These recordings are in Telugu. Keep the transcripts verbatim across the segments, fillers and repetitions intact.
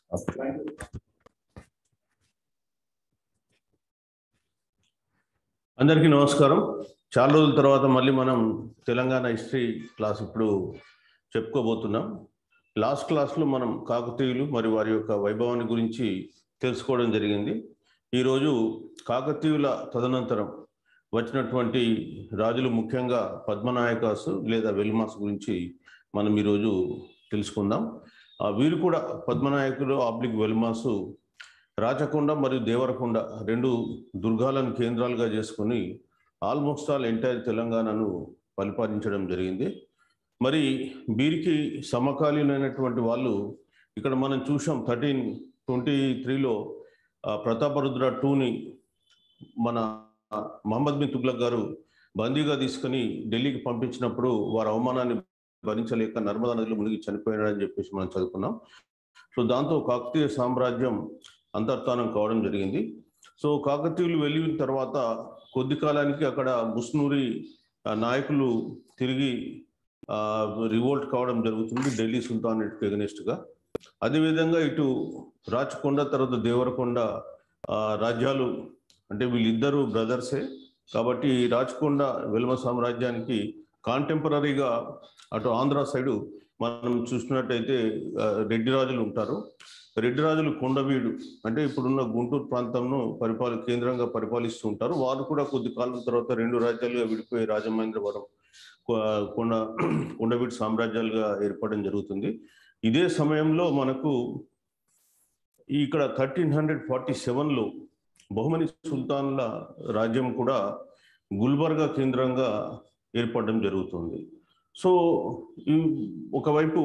అందరికీ నమస్కారం. చాలా రోజుల తర్వాత మళ్ళీ మనం తెలంగాణ హిస్టరీ క్లాస్ ఇప్పుడు చెప్పుకోబోతున్నాం. లాస్ట్ క్లాస్లో మనం కాకతీయులు మరియు వారి యొక్క వైభవాన్ని గురించి తెలుసుకోవడం జరిగింది. ఈరోజు కాకతీయుల తదనంతరం వచ్చినటువంటి రాజులు, ముఖ్యంగా పద్మనాయకాసు లేదా వెల్మాస్ గురించి మనం ఈరోజు తెలుసుకుందాం. వీరు కూడా పద్మనాయకులు ఆబ్లిక్ వెల్మాసు రాచకొండ మరియు దేవరకొండ రెండు దుర్గాలను కేంద్రాలుగా చేసుకుని ఆల్మోస్ట్ ఆల్ ఎంటైర్ తెలంగాణను పరిపాలించడం జరిగింది. మరి వీరికి సమకాలీనైనటువంటి వాళ్ళు ఇక్కడ మనం చూసాం. థర్టీన్ ట్వంటీ త్రీలో ప్రతాపరుద్ర టూని మన మహమ్మద్ బిన్ తుగ్లక్ గారు బందీగా తీసుకుని ఢిల్లీకి పంపించినప్పుడు వారి అవమానాన్ని భరించలేక నర్మదా నదిలో మునిగి చనిపోయాడని చెప్పేసి మనం చదువుకున్నాం. సో దాంతో కాకతీయ సామ్రాజ్యం అంతర్ధానం కావడం జరిగింది. సో కాకతీయులు వెళ్ళిన తర్వాత కొద్ది కాలానికి అక్కడ ముస్నూరి నాయకులు తిరిగి రివోల్ట్ కావడం జరుగుతుంది ఢిల్లీ సుల్తానేట్కి ఎగనెస్ట్గా. అదేవిధంగా ఇటు రాచకొండ తర్వాత దేవరకొండ రాజ్యాలు, అంటే వీళ్ళిద్దరూ బ్రదర్సే కాబట్టి రాచకొండ వెల్మ సామ్రాజ్యానికి కాంటెంపరీగా అటు ఆంధ్ర సైడు మనం చూసినట్టయితే రెడ్డి రాజులు ఉంటారు. రెడ్డి రాజులు కొండవీడు అంటే ఇప్పుడున్న గుంటూరు ప్రాంతంను పరిపాలి కేంద్రంగా పరిపాలిస్తూ ఉంటారు. వారు కూడా కొద్ది కాలం తర్వాత రెండు రాజ్యాలుగా విడిపోయి రాజమహేంద్రవరం, కొండ కొండవీడు సామ్రాజ్యాలుగా ఏర్పడడం జరుగుతుంది. ఇదే సమయంలో మనకు ఇక్కడ థర్టీన్ హండ్రెడ్ ఫార్టీ సెవెన్లో బహుమని సుల్తాన్ల రాజ్యం కూడా గుల్బర్గా కేంద్రంగా ఏర్పడడం జరుగుతుంది. సో ఈ ఒకవైపు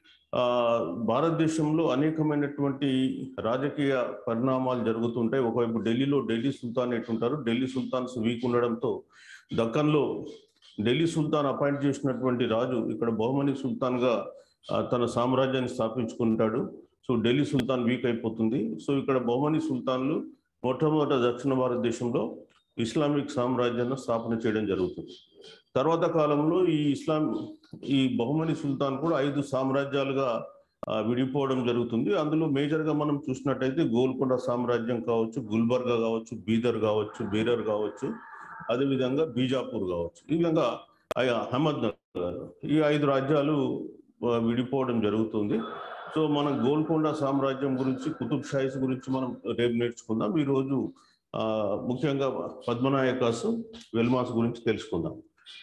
భారతదేశంలో అనేకమైనటువంటి రాజకీయ పరిణామాలు జరుగుతుంటాయి. ఒకవైపు ఢిల్లీలో ఢిల్లీ సుల్తానేట్ ఉంటారు. ఢిల్లీ సుల్తాన్స్ వీక్ ఉండడంతో దక్కన్లో ఢిల్లీ సుల్తాన్ అపాయింట్ చేసినటువంటి రాజు ఇక్కడ బహుమని సుల్తాన్గా తన సామ్రాజ్యాన్ని స్థాపించుకుంటాడు. సో ఢిల్లీ సుల్తాన్ వీక్ అయిపోతుంది. సో ఇక్కడ బహుమని సుల్తాన్లు మొట్టమొదట దక్షిణ భారతదేశంలో ఇస్లామిక్ సామ్రాజ్యాన్ని స్థాపన చేయడం జరుగుతుంది. తర్వాత కాలంలో ఈ ఇస్లాం ఈ బహుమని సుల్తాన్ కూడా ఐదు సామ్రాజ్యాలుగా విడిపోవడం జరుగుతుంది. అందులో మేజర్గా మనం చూసినట్టయితే గోల్కొండ సామ్రాజ్యం కావచ్చు, గుల్బర్గా కావచ్చు, బీదర్ కావచ్చు, బీరర్ కావచ్చు, అదేవిధంగా బీజాపూర్ కావచ్చు, ఈ విధంగా అహ్మద్నగర్, ఈ ఐదు రాజ్యాలు విడిపోవడం జరుగుతుంది. సో మనం గోల్కొండ సామ్రాజ్యం గురించి, కుతుబ్ షాహీస్ గురించి మనం రేపు నేర్చుకుందాం. ఈరోజు ఆ ముఖ్యంగా పద్మనాయకాసు వెల్మాస్ గురించి తెలుసుకుందాం.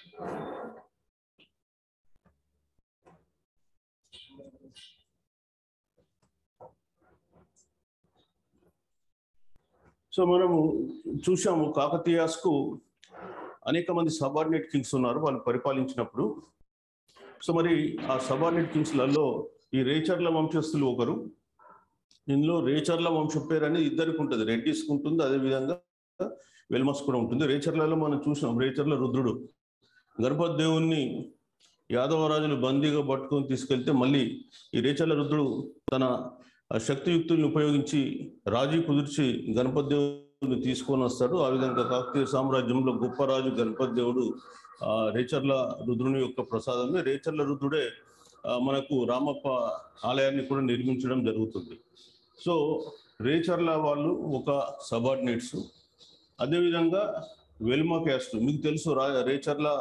సో మనము చూసాము కాకతీయాస్కు అనేక మంది సబార్డినేట్ కింగ్స్ ఉన్నారు వాళ్ళు పరిపాలించినప్పుడు. సో మరి ఆ సబార్డినేట్ కింగ్స్లలో ఈ రేచర్ల వంశస్థులు ఒకరు. ఇందులో రేచర్ల వంశం పేరు అనేది ఇద్దరికి ఉంటుంది, రెడ్డిస్కి ఉంటుంది, అదేవిధంగా వెల్మస్ కూడా ఉంటుంది. రేచర్లలో మనం చూసినాం, రేచర్ల రుద్రుడు గణపతి దేవుణ్ణి యాదవరాజులు బందీగా పట్టుకొని తీసుకెళ్తే మళ్ళీ ఈ రేచర్ల రుద్రుడు తన శక్తియుక్తుల్ని ఉపయోగించి రాజీ కుదిర్చి గణపతి దేవుడిని తీసుకొని వస్తాడు. ఆ విధంగా కాకతీయ సామ్రాజ్యంలో గొప్ప రాజు గణపతి దేవుడు ఆ రేచర్ల రుద్రుని యొక్క ప్రసాదమే. రేచర్ల రుద్రుడే మనకు రామప్ప ఆలయాన్ని కూడా నిర్మించడం జరుగుతుంది. సో రేచర్ల వాళ్ళు ఒక సబార్డినేట్స్. అదేవిధంగా వెల్మా క్యాస్ట్ మీకు తెలుసు, రా రేచర్ల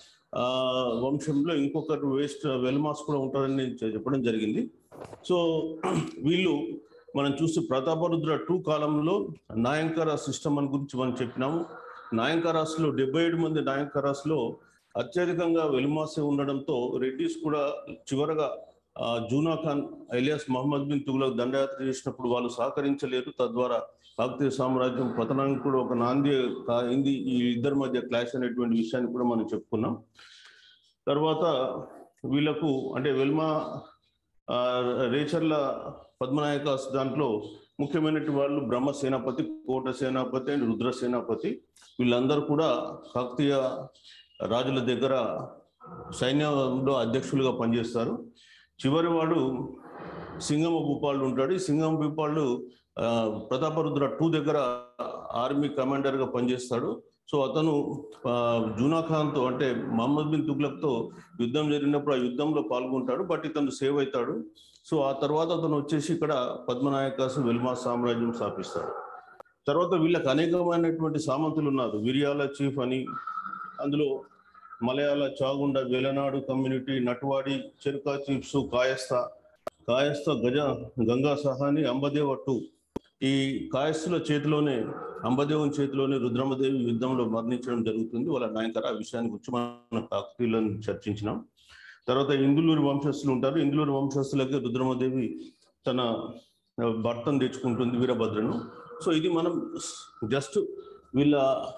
వంశంలో ఇంకొకరు వేస్ట్ వెల్మాస్ కూడా ఉంటారని నేను చెప్పడం జరిగింది. సో వీళ్ళు మనం చూస్తే ప్రతాపరుద్ర టూ కాలంలో నాయంకర సిస్టమ్ అని గురించి మనం చెప్పినాము. నాయంకరాస్లో డెబ్బై ఏడు మంది నాయంకరాస్లో అత్యధికంగా వెల్మాసే ఉండడంతో రెడ్డిస్ కూడా చివరగా జూనా ఖాన్ ఎలియాస్ మహమ్మద్ బిన్ తుగ్లక్ దండయాత్ర చేసినప్పుడు వాళ్ళు సహకరించలేరు. తద్వారా కాకతీయ సామ్రాజ్యం పతనానికి కూడా ఒక నాంది అయింది. ఈ ఇద్దరి మధ్య క్లాష్ అనేటువంటి విషయాన్ని కూడా మనం చెప్పుకున్నాం. తర్వాత వీళ్ళకు అంటే వెల్మా రేచర్ల పద్మనాయకాస్ దాంట్లో ముఖ్యమైనటువంటి వాళ్ళు బ్రహ్మ సేనాపతి, కోట సేనాపతి అండ్ రుద్ర సేనాపతి. వీళ్ళందరూ కూడా కాకతీయ రాజుల దగ్గర సైన్యంలో అధ్యక్షులుగా పనిచేస్తారు. చివరి వాడు సింగమ భూపాలుడు ఉంటాడు. ఈ సింగమ భూపాలుడు ప్రతాపరుద్ర టూ దగ్గర ఆర్మీ కమాండర్గా పనిచేస్తాడు. సో అతను జూనా ఖాన్తో అంటే మహమ్మద్ బిన్ తుగ్లక్తో యుద్ధం జరిగినప్పుడు ఆ యుద్ధంలో పాల్గొంటాడు. బట్ ఇతను సేవ్ అవుతాడు. సో ఆ తర్వాత అతను వచ్చేసి ఇక్కడ పద్మనాయకాసు వెల్మా సామ్రాజ్యం స్థాపిస్తాడు. తర్వాత వీళ్ళకి అనేకమైనటువంటి సామంతులు ఉన్నారు. విరియాల చీఫ్ అని, అందులో మలయాళ, చాగుండ, వెలనాడు కమ్యూనిటీ, నట్వాడి, చెరుకా చీఫ్స్, కాయస్థ కాయస్థ గజ గంగా సహాని, అంబదేవ్ అట్టు. ఈ కాయస్థుల చేతిలోనే, అంబదేవుని చేతిలోనే రుద్రమదేవి యుద్ధంలో మరణించడం జరుగుతుంది. వాళ్ళ నాయకర ఆ విషయాన్ని గురించి మనం కాకతీయులను చర్చించినాం. తర్వాత ఇందులూరు వంశస్థులు ఉంటారు. ఇందులూరు వంశస్థులకి రుద్రమదేవి తన భర్తను తెచ్చుకుంటుంది, వీరభద్రను. సో ఇది మనం జస్ట్ వీళ్ళ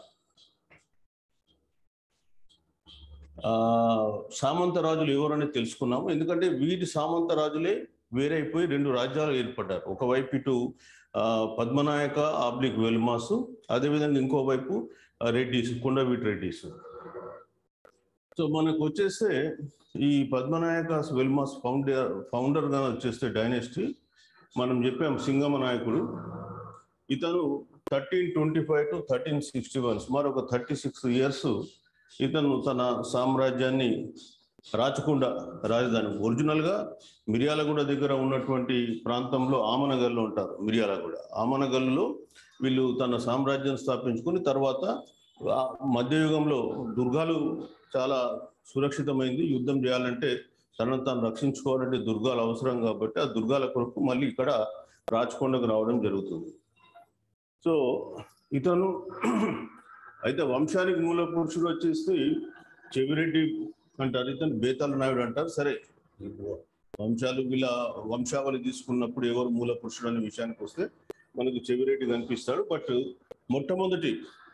ఆ సామంత రాజులు ఎవరని తెలుసుకున్నాము. ఎందుకంటే వీటి సామంత రాజులే వేరైపోయి రెండు రాజ్యాలు ఏర్పడ్డారు. ఒకవైపు ఇటు ఆ పద్మనాయక ఆబ్లిక్ వెల్మాసు, అదేవిధంగా ఇంకోవైపు రెడ్డిస్, కొండవీటి రెడ్డిస్. సో మనకు వచ్చేస్తే ఈ పద్మనాయక వెల్మాస్ ఫౌండర్ ఫౌండర్గా వచ్చేస్తే డైనెస్టీ మనం చెప్పాం సింగమ నాయకుడు. ఇతను thirteen twenty five to thirteen sixty one సుమారు ఒక థర్టీ సిక్స్ ఇయర్స్ ఇతను తన సామ్రాజ్యాన్ని రాచకొండ రాజధాని, ఒరిజినల్గా మిర్యాలగూడ దగ్గర ఉన్నటువంటి ప్రాంతంలో ఆమనగల్లో ఉంటారు. మిర్యాలగూడ ఆమనగల్లో వీళ్ళు తన సామ్రాజ్యం స్థాపించుకుని తర్వాత మధ్యయుగంలో దుర్గాలు చాలా సురక్షితమైంది. యుద్ధం చేయాలంటే తనను తాను రక్షించుకోవాలంటే దుర్గాలు అవసరం కాబట్టి ఆ దుర్గాల కొరకు మళ్ళీ ఇక్కడ రాచకొండకు రావడం జరుగుతుంది. సో ఇతను అయితే వంశానికి మూల పురుషుడు వచ్చేసి చెవిరెడ్డి అంటారు, ఇతను బేతాళ నాయుడు అంటారు. సరే, వంశాలు వీళ్ళ వంశావళి తీసుకున్నప్పుడు ఎవరు మూల పురుషుడు అనే విషయానికి వస్తే మనకు చెవిరెడ్డి కనిపిస్తాడు. బట్ మొట్టమొదటి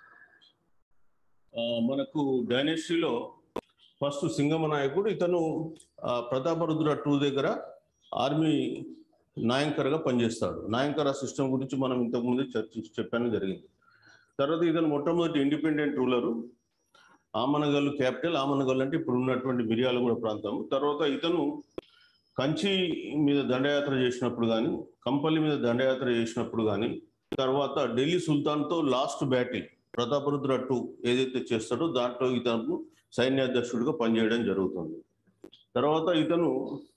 మనకు డైనెస్టీలో ఫస్ట్ సింగమ నాయకుడు. ఇతను ప్రతాపరుద్ర టూ దగ్గర ఆర్మీ నాయంకర్గా పనిచేస్తాడు. నాయంకర్ సిస్టమ్ గురించి మనం ఇంతకుముందు చర్చించి చెప్పాను జరిగింది. తర్వాత ఇతను మొట్టమొదటి independent ruler. Amanagallu capital. Amanagallu అంటే ఇప్పుడు ఉన్నటువంటి మిర్యాలగూడ ప్రాంతం. తర్వాత ఇతను కంచి మీద దండయాత్ర చేసినప్పుడు కానీ, కంపల్లి మీద దండయాత్ర చేసినప్పుడు కానీ, తర్వాత ఢిల్లీ సుల్తాన్తో లాస్ట్ బ్యాటిల్ ప్రతాపరుద్ర టూ ఏదైతే చేస్తాడో దాంట్లో ఇతను సైన్యాధ్యక్షుడిగా పనిచేయడం జరుగుతుంది. తర్వాత ఇతను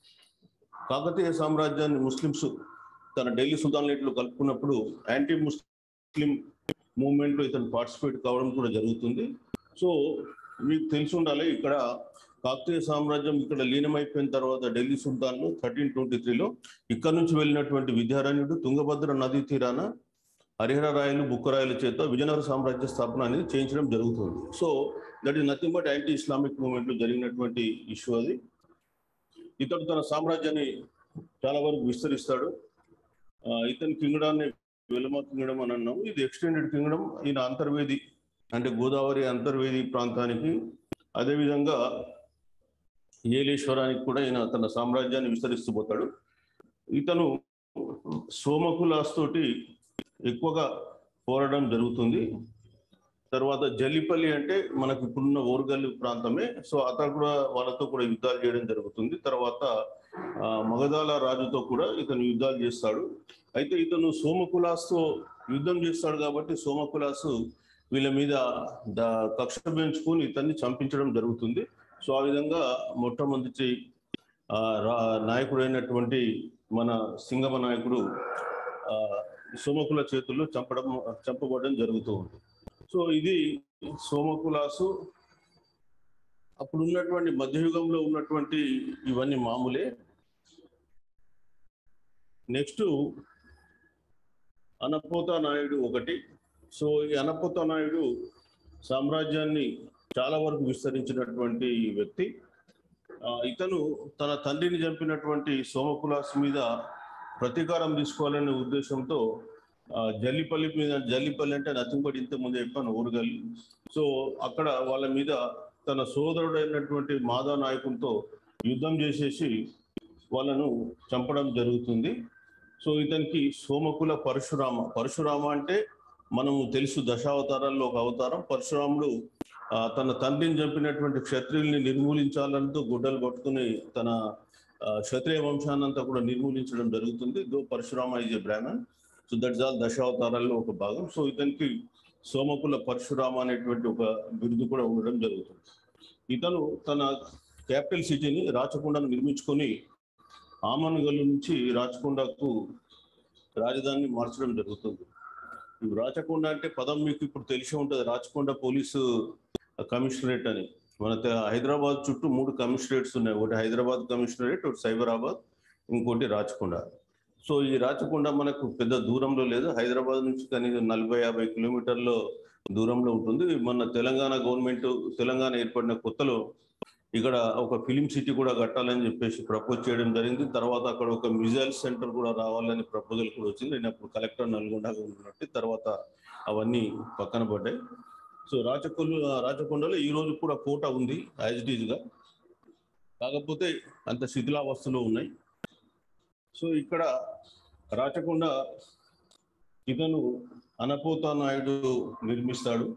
కాకతీయ సామ్రాజ్యాన్ని ముస్లిమ్స్ తన ఢిల్లీ సుల్తానేట్లో కలుపుకున్నప్పుడు యాంటీ ముస్లిం మూవ్మెంట్లో ఇతను పార్టిసిపేట్ కావడం కూడా జరుగుతుంది. సో మీకు తెలిసి ఉండాలి, ఇక్కడ కాకతీయ సామ్రాజ్యం ఇక్కడ లీనమైపోయిన తర్వాత ఢిల్లీ సుల్తాన్లు థర్టీన్ ట్వంటీ త్రీలో ఇక్కడ నుంచి వెళ్ళినటువంటి విద్యారణ్యుడు తుంగభద్ర నదీ తీరాన హరిహర రాయలు, బుక్కరాయల చేత విజయనగర సామ్రాజ్య స్థాపన అనేది చేయించడం జరుగుతుంది. So that is nothing but anti Islamic మూవ్మెంట్లో జరిగినటువంటి ఇష్యూ అది. ఇతడు తన సామ్రాజ్యాన్ని చాలా వరకు విస్తరిస్తాడు. ఇతని కింగ్డాన్ని వెలుమ కింగ్డమ్ అని అన్నాము. ఇది ఎక్స్టెండెడ్ కింగ్డమ్. ఈయన అంతర్వేది అంటే గోదావరి అంతర్వేది ప్రాంతానికి, అదేవిధంగా ఏలేశ్వరానికి కూడా ఈయన తన సామ్రాజ్యాన్ని విస్తరిస్తూ పోతాడు. ఇతను సోమకులాస్ తోటి ఎక్కువగా పోరాడడం జరుగుతుంది. తర్వాత జల్లిపల్లి అంటే మనకు ఇప్పుడున్న ఓర్గల్లు ప్రాంతమే. సో అతను కూడా వాళ్ళతో కూడా యుద్ధాలు చేయడం జరుగుతుంది. తర్వాత మగధాల రాజుతో కూడా ఇతను యుద్ధాలు చేస్తాడు. అయితే ఇతను సోమకులాస్తో యుద్ధం చేస్తాడు కాబట్టి సోమకులాసు వీళ్ళ మీద కక్ష పెంచుకొని ఇతన్ని చంపించడం జరుగుతుంది. సో ఆ విధంగా మొట్టమొదటి నాయకుడైనటువంటి మన సింగమ నాయకుడు సోమకుల చేతుల్లో చంపడం చంపబడడం జరుగుతూ ఉంది. సో ఇది సోమకులాసు. అప్పుడు ఉన్నటువంటి మధ్యయుగంలో ఉన్నటువంటి ఇవన్నీ మామూలే. నెక్స్ట్ అనపోత నాయుడు ఒకటి. సో ఈ అనపోత నాయుడు సామ్రాజ్యాన్ని చాలా వరకు విస్తరించినటువంటి వ్యక్తి. ఇతను తన తండ్రిని చంపినటువంటి సోమకులాస్ మీద ప్రతీకారం తీసుకోవాలనే ఉద్దేశంతో జల్లిపల్లి మీద, జల్లిపల్లి అంటే నథింగ్ బట్ ఇంత ముందు చెప్పాను ఊరుగల్లి. సో అక్కడ వాళ్ళ మీద తన సోదరుడైనటువంటి మాదా నాయకులతో యుద్ధం చేసేసి వాళ్ళను చంపడం జరుగుతుంది. సో ఇతనికి సోమకుల పరశురామ. పరశురామ అంటే మనము తెలుసు దశావతారాల్లో ఒక అవతారం. పరశురాముడు తన తండ్రిని చంపినటువంటి క్షత్రియుల్ని నిర్మూలించాలంటూ గుడ్డలు పట్టుకుని తన క్షత్రియ వంశాన్నంతా కూడా నిర్మూలించడం జరుగుతుంది. Though Parashurama is a Brahman. So that's all దశావతారాల్లో ఒక భాగం. సో ఇతనికి సోమకుల పరశురామ అనేటువంటి ఒక బిరుదు కూడా ఉండడం జరుగుతుంది. ఇతను తన క్యాపిటల్ సిటీని రాచకొండను నిర్మించుకొని ఆమన్గల్ నుంచి రాచకొండకు రాజధానిని మార్చడం జరుగుతుంది. రాచకొండ అంటే పదం మీకు ఇప్పుడు తెలిసి ఉంటుంది, రాచకొండ పోలీసు కమిషనరేట్ అని. మన హైదరాబాద్ చుట్టూ మూడు కమిషనరేట్స్ ఉన్నాయి, ఒకటి హైదరాబాద్ కమిషనరేట్, ఒకటి సైబరాబాద్, ఇంకోటి రాచకొండ. సో ఈ రాచకొండ మనకు పెద్ద దూరంలో లేదు, హైదరాబాద్ నుంచి కనీసం నలభై యాభై కిలోమీటర్ల దూరంలో ఉంటుంది. మన తెలంగాణ గవర్నమెంట్ తెలంగాణ ఏర్పడిన కొత్తలో ఇక్కడ ఒక ఫిలిం సిటీ కూడా కట్టాలని చెప్పేసి ప్రపోజ్ చేయడం జరిగింది. తర్వాత అక్కడ ఒక మ్యూజియం సెంటర్ కూడా రావాలని ప్రపోజల్ కూడా వచ్చింది. నేను అప్పుడు కలెక్టర్ నల్గొండగా ఉన్నట్టు, తర్వాత అవన్నీ పక్కన పడ్డాయి. సో రాచకొండ రాచకొండలో ఈ రోజు కూడా కోట ఉంది యాజ్ ఇట్ ఈజ్ గా, కాకపోతే అంత శిథిలావస్థలో ఉన్నాయి. సో ఇక్కడ రాచకొండ ఇతను అనపోత నాయుడు నిర్మిస్తాడు.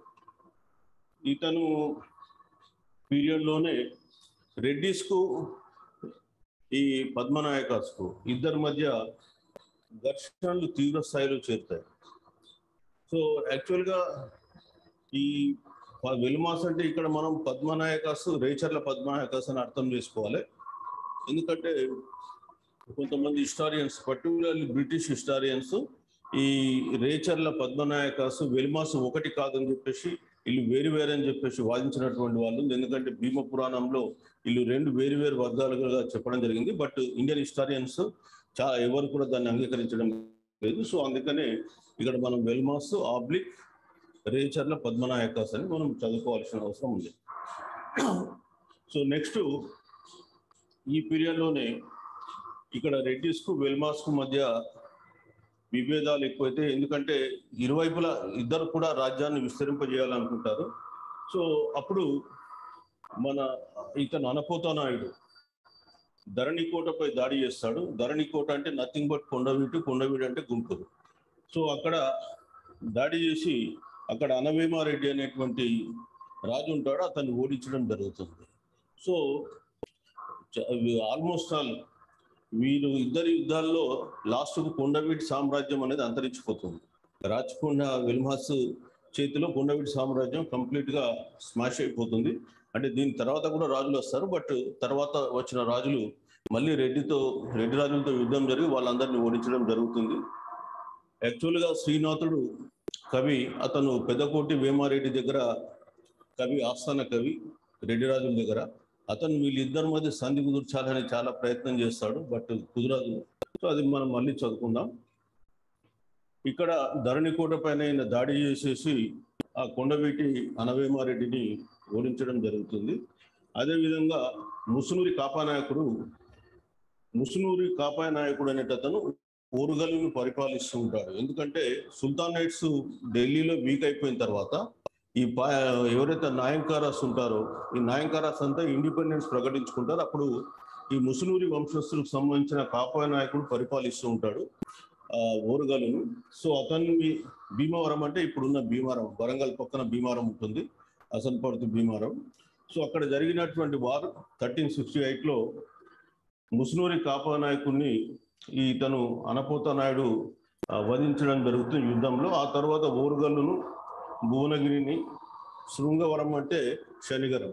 ఇతను పీరియడ్లోనే రెడ్డిస్కు ఈ పద్మనాయకాస్కు ఇద్దరి మధ్య ఘర్షణలు తీవ్ర స్థాయిలో చేరుతాయి. సో యాక్చువల్గా ఈ వెలుమాస్ అంటే ఇక్కడ మనం పద్మనాయకాస్, రేచర్ల పద్మనాయకాస్ అని అర్థం చేసుకోవాలి. ఎందుకంటే కొంతమంది హిస్టారియన్స్, పర్టికులర్లీ బ్రిటిష్ హిస్టారియన్స్, ఈ రేచర్ల పద్మనాయకాస్ వెలుమాస్ ఒకటి కాదని చెప్పేసి వీళ్ళు వేరు వేరు అని చెప్పేసి వాదించినటువంటి వాళ్ళు. ఎందుకంటే భీమ పురాణంలో వీళ్ళు రెండు వేరు వేరు వర్గాలుగా చెప్పడం జరిగింది. బట్ ఇండియన్ హిస్టారియన్స్ చాలా ఎవరు కూడా దాన్ని అంగీకరించడం లేదు. సో అందుకనే ఇక్కడ మనం వెల్మాస్ ఆబ్లిక్ రేచర్ల పద్మనాయకాస్ అని మనం చదువుకోవాల్సిన అవసరం ఉంది. సో నెక్స్ట్ ఈ పీరియడ్లోనే ఇక్కడ రెడ్డిస్కు వెల్మాస్కు మధ్య విభేదాలు ఎక్కువైతే, ఎందుకంటే ఇరువైపులా ఇద్దరు కూడా రాజ్యాన్ని విస్తరింపజేయాలనుకుంటారు. సో అప్పుడు మన ఇతను అనపోత నాయుడు ధరణికోటపై దాడి చేస్తాడు. ధరణికోట అంటే నథింగ్ బట్ కొండవీటు, కొండవీడు అంటే గుంటూరు. సో అక్కడ దాడి చేసి అక్కడ అనవేమారెడ్డి అనేటువంటి రాజు ఉంటాడు, అతన్ని ఓడించడం జరుగుతుంది. సో ఆల్మోస్ట్ ఆల్ వీరు ఇద్దరి యుద్ధాల్లో లాస్ట్కు కొండవీటి సామ్రాజ్యం అనేది అంతరించిపోతుంది. రాచకొండ వెల్మాస్ చేతిలో కొండవీటి సామ్రాజ్యం కంప్లీట్ గా స్మాష్ అయిపోతుంది. అంటే దీని తర్వాత కూడా రాజులు వస్తారు, బట్ తర్వాత వచ్చిన రాజులు మళ్ళీ రెడ్డితో రెడ్డి రాజులతో యుద్ధం జరిగి వాళ్ళందరినీ ఓడించడం జరుగుతుంది. యాక్చువల్గా శ్రీనాథుడు కవి, అతను పెద్దకోటి వేమారెడ్డి దగ్గర కవి, ఆస్థాన కవి రెడ్డి రాజుల దగ్గర. అతను వీళ్ళిద్దరి మధ్య సంధి కుదుర్చాలని చాలా ప్రయత్నం చేస్తాడు, బట్ కుదరదు. సో అది మనం మళ్ళీ చదువుకుందాం. ఇక్కడ ధరణికోట పైన ఆయన దాడి చేసేసి ఆ కొండవీటి అనవేమారెడ్డిని ఓడించడం జరుగుతుంది. అదేవిధంగా ముసునూరి కాపానాయకుడు ముసునూరి కాపానాయకుడు అనేటతను ఓరుగల్లును పరిపాలిస్తూ ఉంటాడు. ఎందుకంటే సుల్తానేట్స్ ఢిల్లీలో వీక్ అయిపోయిన తర్వాత ఈ పా ఎవరైతే నాయంకారాస్ ఉంటారో ఈ నాయంకారాస్ అంతా ఇండిపెండెన్స్ ప్రకటించుకుంటారు. అప్పుడు ఈ ముసునూరి వంశస్థులకు సంబంధించిన కాపాయ నాయకుడు పరిపాలిస్తూ ఉంటాడు ఆ ఓరుగల్లును. సో అతన్ని భీమవరం అంటే ఇప్పుడున్న భీమారం, వరంగల్ పక్కన భీమారం ఉంటుంది, అసన్పర్తి భీమారం. సో అక్కడ జరిగినటువంటి వార్ థర్టీన్ సిక్స్టీ ఎయిట్లో ముసునూరి కాపాయ నాయకుడిని ఈ ఇతను అనపోత నాయుడు వధించడం జరుగుతుంది యుద్ధంలో. ఆ తర్వాత ఓరుగల్లును, భువనగిరిని, శృంగవరం అంటే శనిగరం,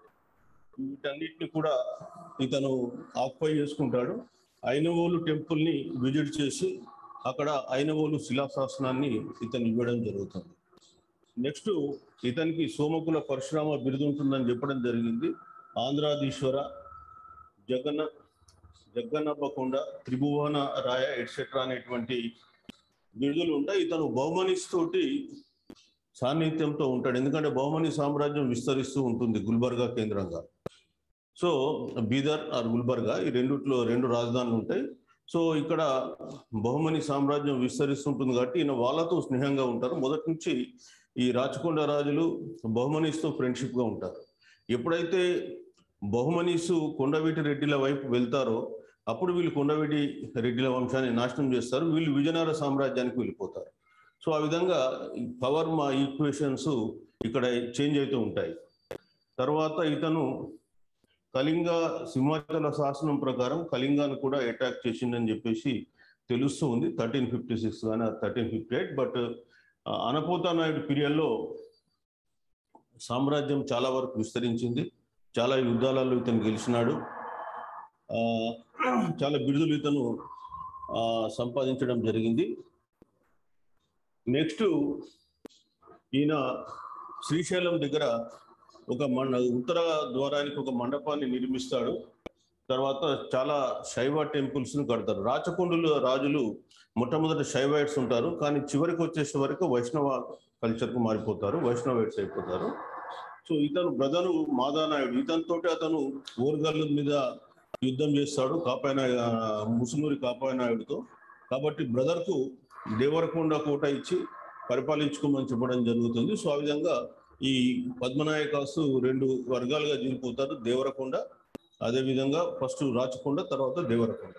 వీటన్నిటిని కూడా ఇతను ఆక్యుపై చేసుకుంటాడు. ఐనవోలు టెంపుల్ని విజిట్ చేసి అక్కడ ఐనవోలు శిలాశాసనాన్ని ఇతను ఇవ్వడం జరుగుతుంది. నెక్స్ట్ ఇతనికి సోమకుల పరశురామ బిరుదు ఉంటుందని చెప్పడం జరిగింది. ఆంధ్రాధీశ్వర, జగన్న జగ్గన్నబ్బకొండ, త్రిభువన రాయ ఎట్సెట్రా అనేటువంటి బిరుదులు ఉంటాయి. ఇతను బహుమనిస్ తోటి సాన్నిధ్యంతో ఉంటాడు, ఎందుకంటే బహుమని సామ్రాజ్యం విస్తరిస్తూ ఉంటుంది గుల్బర్గా కేంద్రంగా. సో బీదర్ ఆర్ గుల్బర్గా ఈ రెండిట్లో రెండు రాజధానులు ఉంటాయి. సో ఇక్కడ బహుమని సామ్రాజ్యం విస్తరిస్తుంటుంది కాబట్టి ఈయన వాళ్ళతో స్నేహంగా ఉంటారు. మొదటి నుంచి ఈ రాచకొండ రాజులు బహుమనిస్తో ఫ్రెండ్షిప్గా ఉంటారు. ఎప్పుడైతే బహుమనీసు కొండవీటి రెడ్డిల వైపు వెళ్తారో అప్పుడు వీళ్ళు కొండవీటి రెడ్డిల వంశాన్ని నాశనం చేస్తారు, వీళ్ళు విజయనగర సామ్రాజ్యానికి వెళ్ళిపోతారు. సో ఆ విధంగా పవర్ మా ఈక్వేషన్స్ ఇక్కడ చేంజ్ అవుతూ ఉంటాయి. తర్వాత ఇతను కళింగ సింహాచల శాసనం ప్రకారం కళింగాను కూడా అటాక్ చేసిందని చెప్పేసి తెలుస్తూ ఉంది, థర్టీన్ ఫిఫ్టీ సిక్స్ కానీ thirteen fifty eight but Anapota Nayudu పీరియడ్లో సామ్రాజ్యం చాలా వరకు విస్తరించింది, చాలా యుద్ధాలలో ఇతను గెలిచినాడు. చాలా బిరుదులు ఇతను సంపాదించడం జరిగింది. నెక్స్ట్ ఈయన శ్రీశైలం దగ్గర ఒక మండ ఉత్తర ద్వారానికి ఒక మండపాన్ని నిర్మిస్తాడు. తర్వాత చాలా శైవ టెంపుల్స్ ను కడతారు. రాచకొండల రాజులు మొట్టమొదటి శైవైట్స్ ఉంటారు, కానీ చివరికి వచ్చేసే వరకు వైష్ణవ కల్చర్కు మారిపోతారు, వైష్ణవైట్స్ అయిపోతారు. సో ఇతను బ్రదరు మాదానాయుడు, ఇతనితోటి అతను ఓర్గల్ మీద యుద్ధం చేస్తాడు కాపాయన ముసునూరి కాపాయనాయుడుతో. కాబట్టి బ్రదర్కు దేవరకొండ కోట ఇచ్చి పరిపాలించుకోమని చెప్పడం జరుగుతుంది. సో ఆ విధంగా ఈ పద్మనాయకాసు రెండు వర్గాలుగా జీలిపోతారు, దేవరకొండ అదేవిధంగా ఫస్ట్ రాచకొండ తర్వాత దేవరకొండ.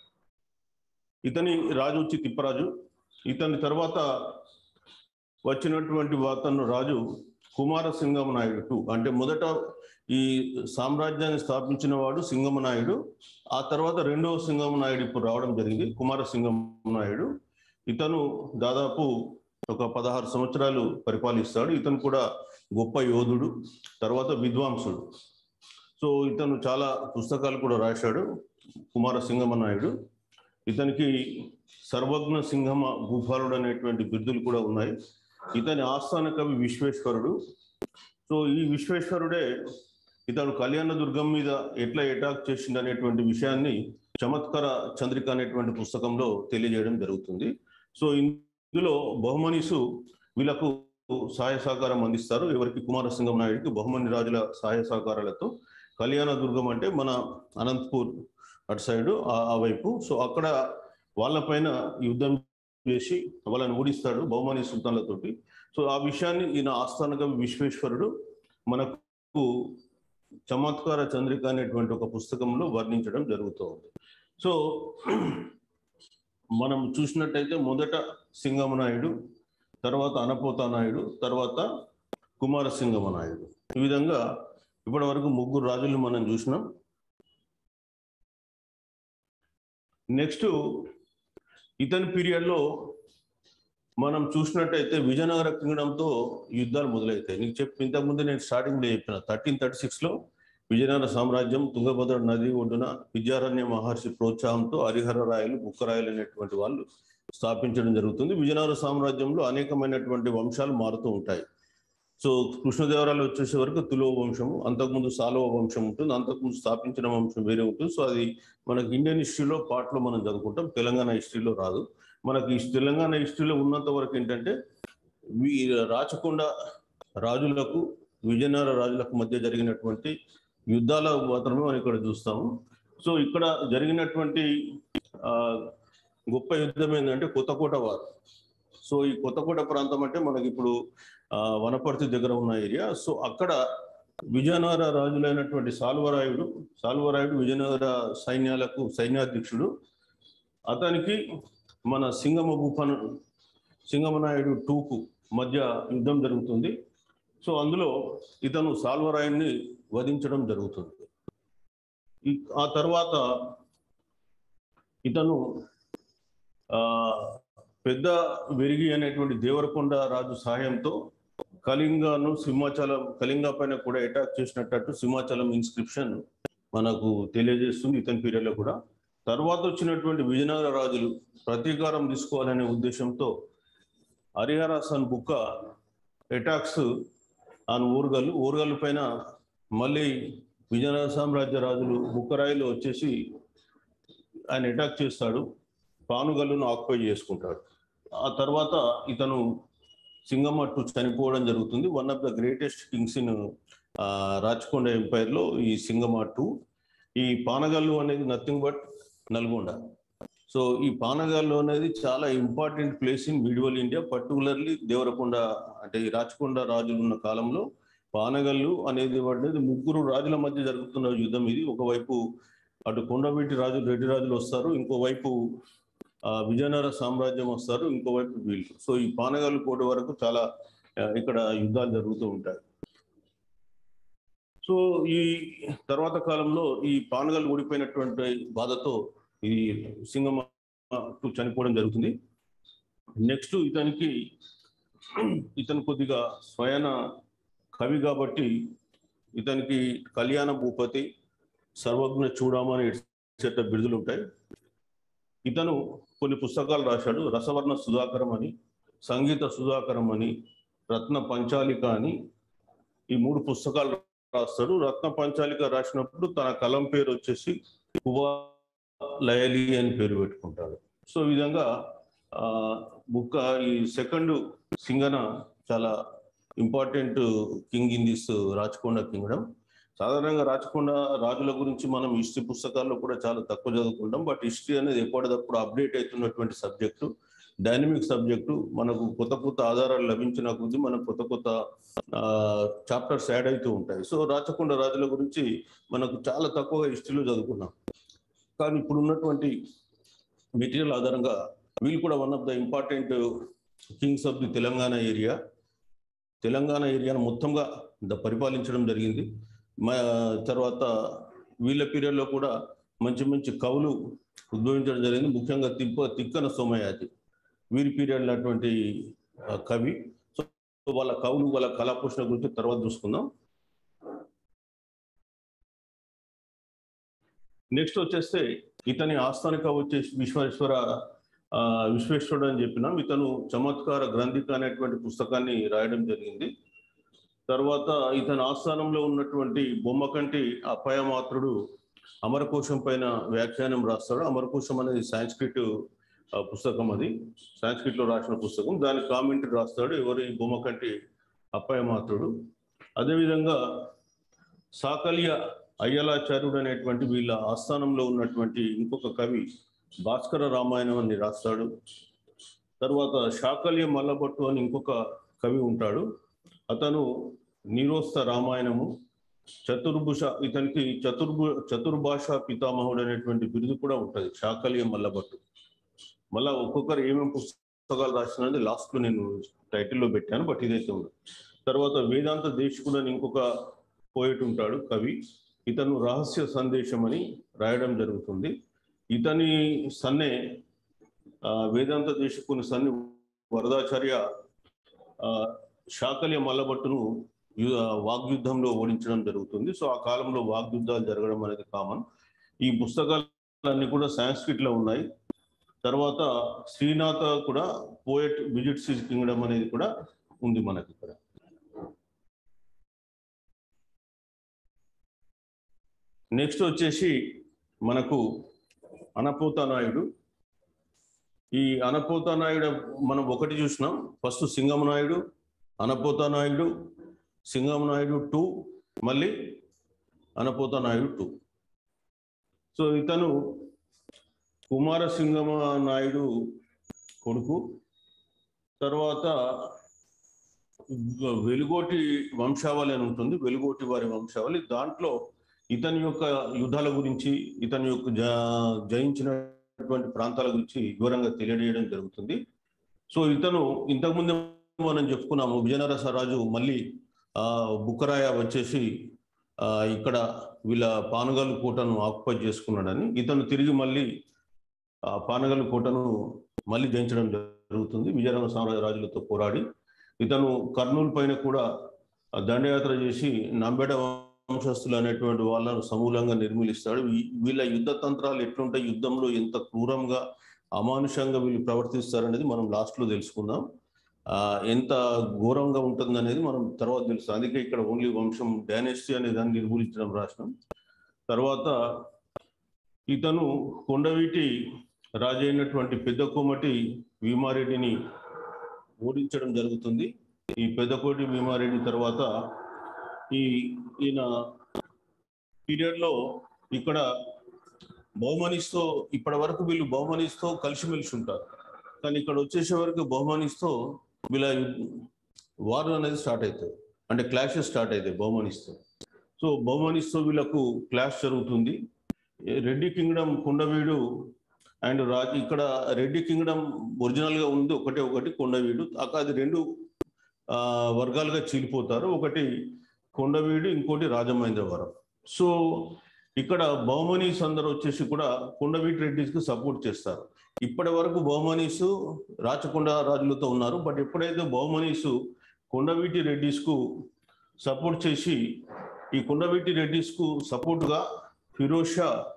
ఇతని రాజు వచ్చి తిప్పరాజు. ఇతని తర్వాత వచ్చినటువంటి అతను రాజు కుమారసింగమ నాయుడు టూ. అంటే మొదట ఈ సామ్రాజ్యాన్ని స్థాపించిన వాడు సింగమ నాయుడు, ఆ తర్వాత రెండవ సింగమ నాయుడు ఇప్పుడు రావడం జరిగింది, కుమారసింగమ నాయుడు. ఇతను దాదాపు ఒక పదహారు సంవత్సరాలు పరిపాలిస్తాడు. ఇతను కూడా గొప్ప యోధుడు, తర్వాత విద్వాంసుడు. సో ఇతను చాలా పుస్తకాలు కూడా రాశాడు కుమారసింగమ నాయుడు. ఇతనికి సర్వజ్ఞ సింహమ భూపాలుడు అనేటువంటి బిరుదులు కూడా ఉన్నాయి. ఇతని ఆస్థాన కవి విశ్వేశ్వరుడు. సో ఈ విశ్వేశ్వరుడే ఇతను కళ్యాణ దుర్గం మీద ఎట్లా అటాక్ చేసింది అనేటువంటి విషయాన్ని చమత్కార చంద్రిక అనేటువంటి పుస్తకంలో తెలియజేయడం జరుగుతుంది. సో ఇందులో బహుమనీసు వీళ్ళకు సహాయ సహకారం అందిస్తారు. ఎవరికి? కుమారసింగం నాయుడికి బహుమని రాజుల సహాయ సహకారాలతో కళ్యాణ దుర్గం అంటే మన అనంతపూర్ అటు సైడు ఆ వైపు. సో అక్కడ వాళ్ళపైన యుద్ధం చేసి వాళ్ళని ఓడిస్తాడు బహుమని సుల్తాన్లతోటి. సో ఆ విషయాన్ని ఈయన ఆస్థాన కవి విశ్వేశ్వరుడు మనకు చమత్కార చంద్రిక అనేటువంటి ఒక పుస్తకంలో వర్ణించడం జరుగుతుంది. సో మనం చూసినట్టయితే మొదట సింగమ నాయుడు, తర్వాత అనపోత నాయుడు, తర్వాత కుమారసింగమ నాయుడు. ఈ విధంగా ఇప్పటి వరకు ముగ్గురు రాజులు మనం చూసినాం. నెక్స్ట్ ఇతని పీరియడ్లో మనం చూసినట్టయితే విజయనగర కింగ్డంతో యుద్ధాలు మొదలవుతాయి. నీకు చెప్పి ఇంతకుముందు నేను స్టార్టింగ్లో చెప్పిన థర్టీన్ థర్టీ సిక్స్లో విజయనగర సామ్రాజ్యం తుంగభద్ర నది ఒడ్డున విద్యారణ్య మహర్షి ప్రోత్సాహంతో హరిహర రాయలు, బుక్కరాయలు అనేటువంటి వాళ్ళు స్థాపించడం జరుగుతుంది. విజయనగర సామ్రాజ్యంలో అనేకమైనటువంటి వంశాలు మారుతూ ఉంటాయి. సో కృష్ణదేవరాయలు వచ్చేసే వరకు తులువ వంశము, అంతకుముందు సాలువ వంశం ఉంటుంది, అంతకుముందు స్థాపించిన వంశం వేరే ఉంటుంది. సో అది మనకి ఇండియన్ హిస్టరీలో పార్ట్లో మనం చదువుకుంటాం, తెలంగాణ హిస్టరీలో రాదు. మనకి తెలంగాణ హిస్టరీలో ఉన్నంత వరకు ఏంటంటే రాచకొండ రాజులకు విజయనగర రాజులకు మధ్య జరిగినటువంటి యుద్ధాల మాత్రమే మనం ఇక్కడ చూస్తాము. సో ఇక్కడ జరిగినటువంటి ఆ గొప్ప యుద్ధం ఏంటంటే కొత్తకోట వార్. సో ఈ కొత్తకోట ప్రాంతం అంటే మనకి ఇప్పుడు ఆ వనపర్తి దగ్గర ఉన్న ఏరియా. సో అక్కడ విజయనగర రాజులైనటువంటి సాల్వరాయుడు సాల్వరాయుడు విజయనగర సైన్యాలకు సైన్యాధ్యక్షుడు. అతనికి మన సింగమ భూపన సింగమనాయుడు టూకు మధ్య యుద్ధం జరుగుతుంది. సో అందులో ఇతను సాల్వరాయుడిని వధించడం జరుగుతుంది. ఆ తర్వాత ఇతను ఆ పెద్ద వెరిగి అనేటువంటి దేవరకొండ రాజు సహాయంతో కళింగను సింహాచలం కళింగ పైన కూడా అటాక్ చేసినట్టు సింహాచలం ఇన్స్క్రిప్షన్ మనకు తెలియజేస్తుంది ఇతని పీరియడ్లో కూడా. తర్వాత వచ్చినటువంటి విజయనగర రాజులు ప్రతీకారం తీసుకోవాలనే ఉద్దేశంతో హరిహరాసన్ బుక్క అటాక్స్ ఆన్ ఓర్గల్ ఓర్గల్ పైన మళ్ళీ విజయనగర సామ్రాజ్య రాజులు బుక్కరాయిలు వచ్చేసి ఆయన అటాక్ చేస్తాడు, పానుగల్లును ఆక్యుపై చేసుకుంటాడు. ఆ తర్వాత ఇతను సింగమట్టు చనిపోవడం జరుగుతుంది. One of the greatest kings in Rachakonda ఎంపైర్లో ఈ సింగమట్టు. ఈ పానగల్లు అనేది నథింగ్ బట్ నల్గొండ. సో ఈ పానగల్లు అనేది చాలా important place in medieval India, particularly Devarakonda అంటే ఈ రాచకొండ రాజులు ఉన్న కాలంలో పానగల్లు అనేది అనేది ముగ్గురు రాజుల మధ్య జరుగుతున్న యుద్ధం ఇది. ఒకవైపు అటు కొండవీటి రాజులు రెడ్డి రాజులు వస్తారు, ఇంకోవైపు ఆ విజయనగర సామ్రాజ్యం వస్తారు, ఇంకోవైపు వీళ్ళు. సో ఈ పానగల్లు కోట వరకు చాలా ఇక్కడ యుద్ధాలు జరుగుతూ ఉంటాయి. సో ఈ తర్వాత కాలంలో ఈ పానగల్లు ఓడిపోయినటువంటి బాధతో ఈ సింగమ చనిపోవడం జరుగుతుంది. నెక్స్ట్ ఇతనికి ఇతను కొద్దిగా స్వయన కవి కాబట్టి ఇతనికి కళ్యాణ భూపతి, సర్వజ్ఞ చూడమని సెట్ బిరుదులు ఉంటాయి. ఇతను కొన్ని పుస్తకాలు రాశాడు. రసవర్ణ సుధాకరం అని, సంగీత సుధాకరం అని, రత్న పంచాలిక అని ఈ మూడు పుస్తకాలు రాస్తాడు. రత్న పంచాలిక రాసినప్పుడు తన కలం పేరు వచ్చేసి కువా లయలి అని పేరు పెట్టుకుంటాడు. సో ఈ విధంగా ఆ బుక్ ఈ సెకండ్ సింగన చాలా important king in this Rachakonda kingdom. సాధారణంగా రాచకొండ రాజుల గురించి మనం హిస్టరీ పుస్తకాల్లో కూడా చాలా తక్కువ చదువుకుంటాం. బట్ హిస్టరీ అనేది ఎప్పటికప్పుడు అప్డేట్ అవుతున్నటువంటి సబ్జెక్టు, డైనమిక్ సబ్జెక్టు. మనకు కొత్త కొత్త ఆధారాలు లభించిన కొద్దీ మనకు కొత్త కొత్త చాప్టర్స్ యాడ్ అవుతూ ఉంటాయి. సో రాచకొండ రాజుల గురించి మనకు చాలా తక్కువగా హిస్టరీలో చదువుకున్నాం. కానీ ఇప్పుడు ఉన్నటువంటి మెటీరియల్ ఆధారంగా వీళ్ళు కూడా one of the important kings of the Telangana area. Telangana ఏరియాను మొత్తంగా పరిపాలించడం జరిగింది. మా తర్వాత వీళ్ళ పీరియడ్లో కూడా మంచి మంచి కవులు ఉద్భవించడం జరిగింది. ముఖ్యంగా తిప్ప తిక్కన సోమయాజి వీరి పీరియడ్ అటువంటి కవి. సో వాళ్ళ కవులు వాళ్ళ కళాపోషణ గురించి తర్వాత చూసుకుందాం. నెక్స్ట్ వచ్చేస్తే ఇతని ఆస్థానిక వచ్చేసి విశ్వేశ్వర విశ్వేశ్వరుడు అని చెప్పినాం. ఇతను చమత్కార గ్రంథిక అనేటువంటి పుస్తకాన్ని రాయడం జరిగింది. తర్వాత ఇతని ఆస్థానంలో ఉన్నటువంటి బొమ్మకంటి అప్పయమాత్రుడు అమరకోశం పైన వ్యాఖ్యానం రాస్తాడు. అమరకోశం అనేది సాంస్క్రిట్ పుస్తకం, అది సాంస్క్రిట్ లో రాసిన పుస్తకం. దాని కామెంటరీ రాస్తాడు ఎవరి బొమ్మకంటి అప్పయమాత్రుడు. అదేవిధంగా సాకల్య అయ్యలాచార్యుడు అనేటువంటి వీళ్ళ ఆస్థానంలో ఉన్నటువంటి ఇంకొక కవి భాస్కర రామాయణం అని రాస్తాడు. తర్వాత శాకల్య మల్లభట్టు అని ఇంకొక కవి ఉంటాడు. అతను నీరోస్త రామాయణము, చతుర్భుష, ఇతనికి చతుర్భు చతుర్భాష పితామహుడు అనేటువంటి బిరుదు కూడా ఉంటుంది శాకల్య మల్లభట్టు. మళ్ళా ఒక్కొక్కరు ఏమేమి పుస్తకాలు రాసినది లాస్ట్లో నేను టైటిల్లో పెట్టాను, బట్ ఇదైతే ఉంది. తర్వాత వేదాంత దేశికుడు అని ఇంకొక పోయిట్ ఉంటాడు కవి. ఇతను రహస్య సందేశం అని రాయడం జరుగుతుంది. ఇతని సన్నే వేదాంత దేశకుని సన్ని వరదాచార్య శాకల్య మల్లభట్టును వాగ్యుద్ధంలో ఓడించడం జరుగుతుంది. సో ఆ కాలంలో వాగ్యుద్ధాలు జరగడం అనేది కామన్. ఈ పుస్తకాలన్నీ కూడా సాంస్క్రిట్ లో ఉన్నాయి. తర్వాత శ్రీనాథ కూడా పోయట్ విజిట్స్ హిస్ కింగ్డమ్ అనేది కూడా ఉంది మనకి ఇక్కడ. నెక్స్ట్ వచ్చేసి మనకు అనపోత నాయుడు. ఈ అనపోత నాయుడు మనం ఒకటి చూసినాం. ఫస్ట్ సింగమ నాయుడు, అనపోత నాయుడు, సింగమ నాయుడు టూ, మళ్ళీ అనపోత నాయుడు టూ. సో ఇతను కుమార సింగమ నాయుడు కొడుకు. తర్వాత వెలుగోటి వంశావళి అని ఉంటుంది, వెలుగోటి వారి వంశావళి. దాంట్లో ఇతని యొక్క యుద్ధాల గురించి, ఇతని యొక్క జ జయించినటువంటి ప్రాంతాల గురించి వివరంగా తెలియజేయడం జరుగుతుంది. సో ఇతను ఇంతకుముందు మనం చెప్పుకున్నాము, విజయనగర రాజు మళ్ళీ ఆ బుక్కరాయ వచ్చేసి ఆ ఇక్కడ వీళ్ళ పానగల్ కోటను ఆక్యుపై చేసుకున్నాడని. ఇతను తిరిగి మళ్ళీ ఆ పానగల్ కోటను మళ్ళీ జయించడం జరుగుతుంది విజయనగర సామ్రాజ్య రాజులతో పోరాడి. ఇతను కర్నూలు పైన కూడా దండయాత్ర చేసి నంబెడ వంశస్థులు అనేటువంటి వాళ్ళను సమూలంగా నిర్మూలిస్తాడు. వీళ్ళ యుద్ధ తంత్రాలు ఎట్లుంటాయి, యుద్ధంలో ఎంత క్రూరంగా అమానుషంగా వీళ్ళు ప్రవర్తిస్తారనేది మనం లాస్ట్లో తెలుసుకుందాం. ఆ ఎంత ఘోరంగా ఉంటుంది అనేది మనం తర్వాత తెలుస్తాం. అందుకే ఇక్కడ ఓన్లీ వంశం డైనాసిటీ అనే దాన్ని నిర్మూలించడం రాసినాం. తర్వాత ఇతను కొండవీటి రాజు అయినటువంటి పెద్ద కోమటి భీమారెడ్డిని ఓడించడం జరుగుతుంది. ఈ పెద్దకోటి భీమారెడ్డి తర్వాత ఈ ఈయన పీరియడ్ లో ఇక్కడ బహుమనిస్తో ఇప్పటి వరకు వీళ్ళు బహుమనిస్తో కలిసిమెలిసి ఉంటారు. కానీ ఇక్కడ వచ్చేసే వరకు బహుమనిస్తో వీళ్ళ వార్ అనేది స్టార్ట్ అవుతుంది, అంటే క్లాషెస్ స్టార్ట్ అవుతాయి బహుమనిస్తో. సో బహుమనిస్తో వీళ్ళకు క్లాష్ జరుగుతుంది. రెడ్డి కింగ్డమ్ కొండవీడు అండ్ రాజు, ఇక్కడ రెడ్డి కింగ్డమ్ ఒరిజినల్ గా ఉంది ఒకటే ఒకటి కొండవీడు. అది రెండు ఆ వర్గాలుగా చీలిపోతారు, ఒకటి కొండవీడు ఇంకోటి రాజమహేంద్రవరం. సో ఇక్కడ బహుమనీస్ అందరూ వచ్చేసి కూడా కొండవీటి రెడ్డిస్కి సపోర్ట్ చేస్తారు. ఇప్పటి వరకు బహుమనీసు రాచకొండ రాజులతో ఉన్నారు, బట్ ఎప్పుడైతే బహుమనీసు కొండవీటి రెడ్డిస్కు సపోర్ట్ చేసి ఈ కొండవీటి రెడ్డిస్కు సపోర్ట్గా ఫిరోజ్ షా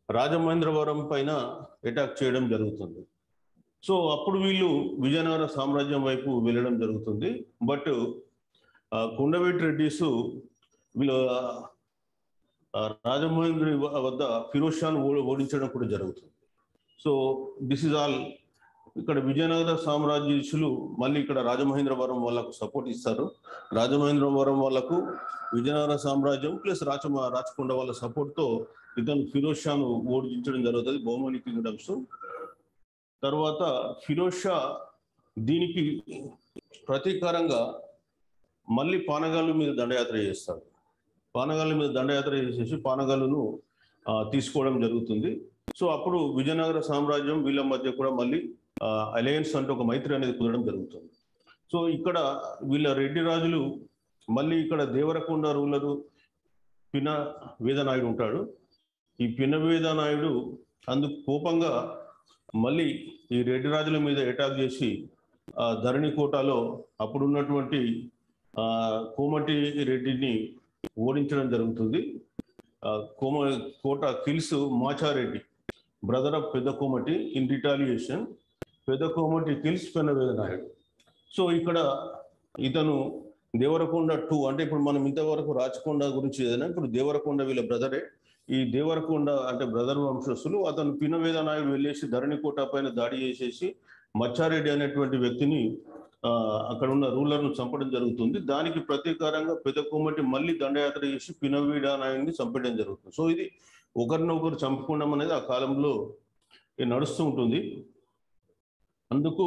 రాజమహేంద్రవరం పైన అటాక్ చేయడం జరుగుతుంది. సో అప్పుడు వీళ్ళు విజయనగర సామ్రాజ్యం వైపు వెళ్ళడం జరుగుతుంది. బట్ కొండవీటి రెడ్డిస్ వీళ్ళు రాజమహేంద్రి వద్ద ఫిరోజ్ షాను ఓడించడం కూడా జరుగుతుంది. So this is all. ఇక్కడ విజయనగర సామ్రాజ్యశులు మళ్ళీ ఇక్కడ రాజమహేంద్రవరం వాళ్ళకు సపోర్ట్ ఇస్తారు. రాజమహేంద్రవరం వాళ్ళకు విజయనగర సామ్రాజ్యం ప్లస్ రాచ రాచకొండ వాళ్ళ సపోర్ట్తో ఇతను ఫిరోజ్ షాను ఓడించడం జరుగుతుంది, బహుమని కింగ్డమ్స్. తర్వాత ఫిరోజ్ షా దీనికి ప్రతీకారంగా మళ్ళీ పానగాళ్ళు మీద దండయాత్ర చేస్తాడు. పానగాళ్ళ మీద దండయాత్ర చేసేసి పానగాళ్ళను తీసుకోవడం జరుగుతుంది. సో అప్పుడు విజయనగర సామ్రాజ్యం వీళ్ళ మధ్య కూడా మళ్ళీ అలయన్స్ అంటే ఒక మైత్రి అనేది కుదరడం జరుగుతుంది. సో ఇక్కడ వీళ్ళ రెడ్డి రాజులు మళ్ళీ ఇక్కడ దేవరకొండ రూలరు పిన వేదనాయుడు ఉంటాడు. ఈ పిన వేదనాయుడు అందుకు కోపంగా మళ్ళీ ఈ రెడ్డి రాజుల మీద అటాక్ చేసి ఆ ధరణి కోటలో అప్పుడున్నటువంటి ఆ కోమటి రెడ్డిని ఓడించడం జరుగుతుంది. ఆ కోమ కోట kills Machareddy, brother of Pedda Komati. In retaliation పెద్ద కోమటి కిల్స్ పిన వేదనాయుడు. సో ఇక్కడ ఇతను దేవరకొండ టూ అంటే ఇప్పుడు మనం ఇంతవరకు రాచకొండ గురించి ఏదైనా, ఇప్పుడు దేవరకొండ వీళ్ళ బ్రదరే. ఈ దేవరకొండ అంటే బ్రదర్ వంశస్థులు. అతను పిన వేదనాయుడు వెళ్ళేసి ధరణికోట పైన దాడి చేసేసి మచ్చారెడ్డి అనేటువంటి వ్యక్తిని ఆ అక్కడ ఉన్న రూలర్ను చంపడం జరుగుతుంది. దానికి ప్రతీకారంగా పెద్ద కోమటి మళ్ళీ దండయాత్ర చేసి పిన వేదనాయుడిని చంపడం జరుగుతుంది. సో ఇది ఒకరినొకరు చంపుకోవడం అనేది ఆ కాలంలో నడుస్తూ ఉంటుంది. అందుకు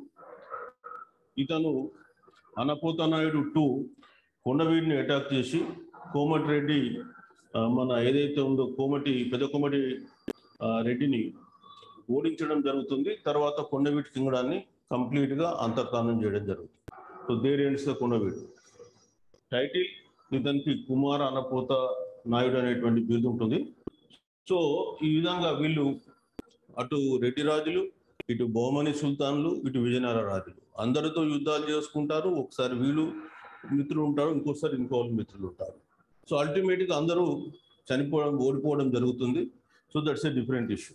ఇతను అనపోత నాయుడు టూ కొండవీడిని అటాక్ చేసి కోమటి రెడ్డి మన ఏదైతే ఉందో కోమటి పెద్ద కోమటి రెడ్డిని ఓడించడం జరుగుతుంది. తర్వాత కొండవీటి కింగడాన్ని కంప్లీట్ గా అంతర్ధానం చేయడం జరుగుతుంది. So there ends the Kondavidu. Title ఇతనికి కుమార అనపోత నాయుడు అనేటువంటి బిరుదు ఉంటుంది. సో ఈ విధంగా వీళ్ళు అటు రెడ్డి రాజులు, ఇటు బహుమని సుల్తాన్లు, ఇటు విజయనగర రాజులు అందరితో యుద్ధాలు చేసుకుంటారు. ఒకసారి వీళ్ళు మిత్రులు ఉంటారు, ఇంకోసారి ఇంకో మిత్రులు ఉంటారు. సో అల్టిమేట్గా అందరూ చనిపోవడం ఓడిపోవడం జరుగుతుంది. So that's a different issue.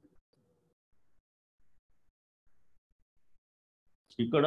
ఇక్కడ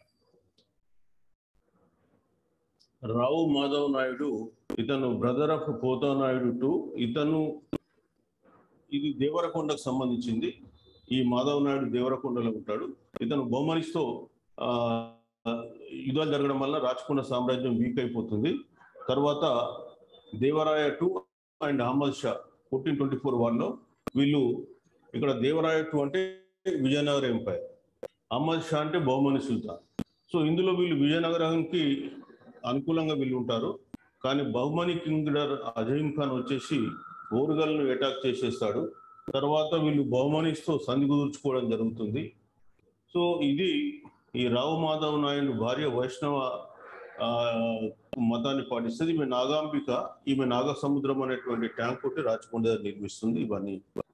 రావు మాధవ్ నాయుడు ఇతను బ్రదర్ ఆఫ్ పోతా నాయుడు టూ. ఇతను ఇది దేవరకొండకు సంబంధించింది. ఈ మాధవ్ నాయుడు దేవరకొండలో ఉంటాడు. ఇతను బహుమనిస్తో ఆ యుద్ధాలు జరగడం వల్ల రాచకొండ సామ్రాజ్యం వీక్ అయిపోతుంది. తర్వాత Devaraya two and Ahmad Shah fourteen twenty four వార్లో వీళ్ళు ఇక్కడ దేవరాయ టూ అంటే విజయనగర ఎంపైర్, అహ్మద్ షా అంటే బహుమని సుల్తాన్. సో ఇందులో వీళ్ళు విజయనగరానికి అనుకూలంగా వీళ్ళు ఉంటారు. కానీ బహుమని కింగ్డర్ అజయీం ఖాన్ వచ్చేసి ఓరుగల్ను అటాక్ చేసేస్తాడు. తర్వాత వీళ్ళు బహుమనిస్తో సంధి కుదుర్చుకోవడం జరుగుతుంది. సో ఇది ఈ రావు మాధవ్ నాయుడు భార్య వైష్ణవ మతాన్ని పాటిస్తుంది. ఈమె నాగాంబిక, ఈమె నాగసముద్రం అనేటువంటి ట్యాంక్ ఒకటి రాచకొండ నిర్మిస్తుంది. ఇవన్నీ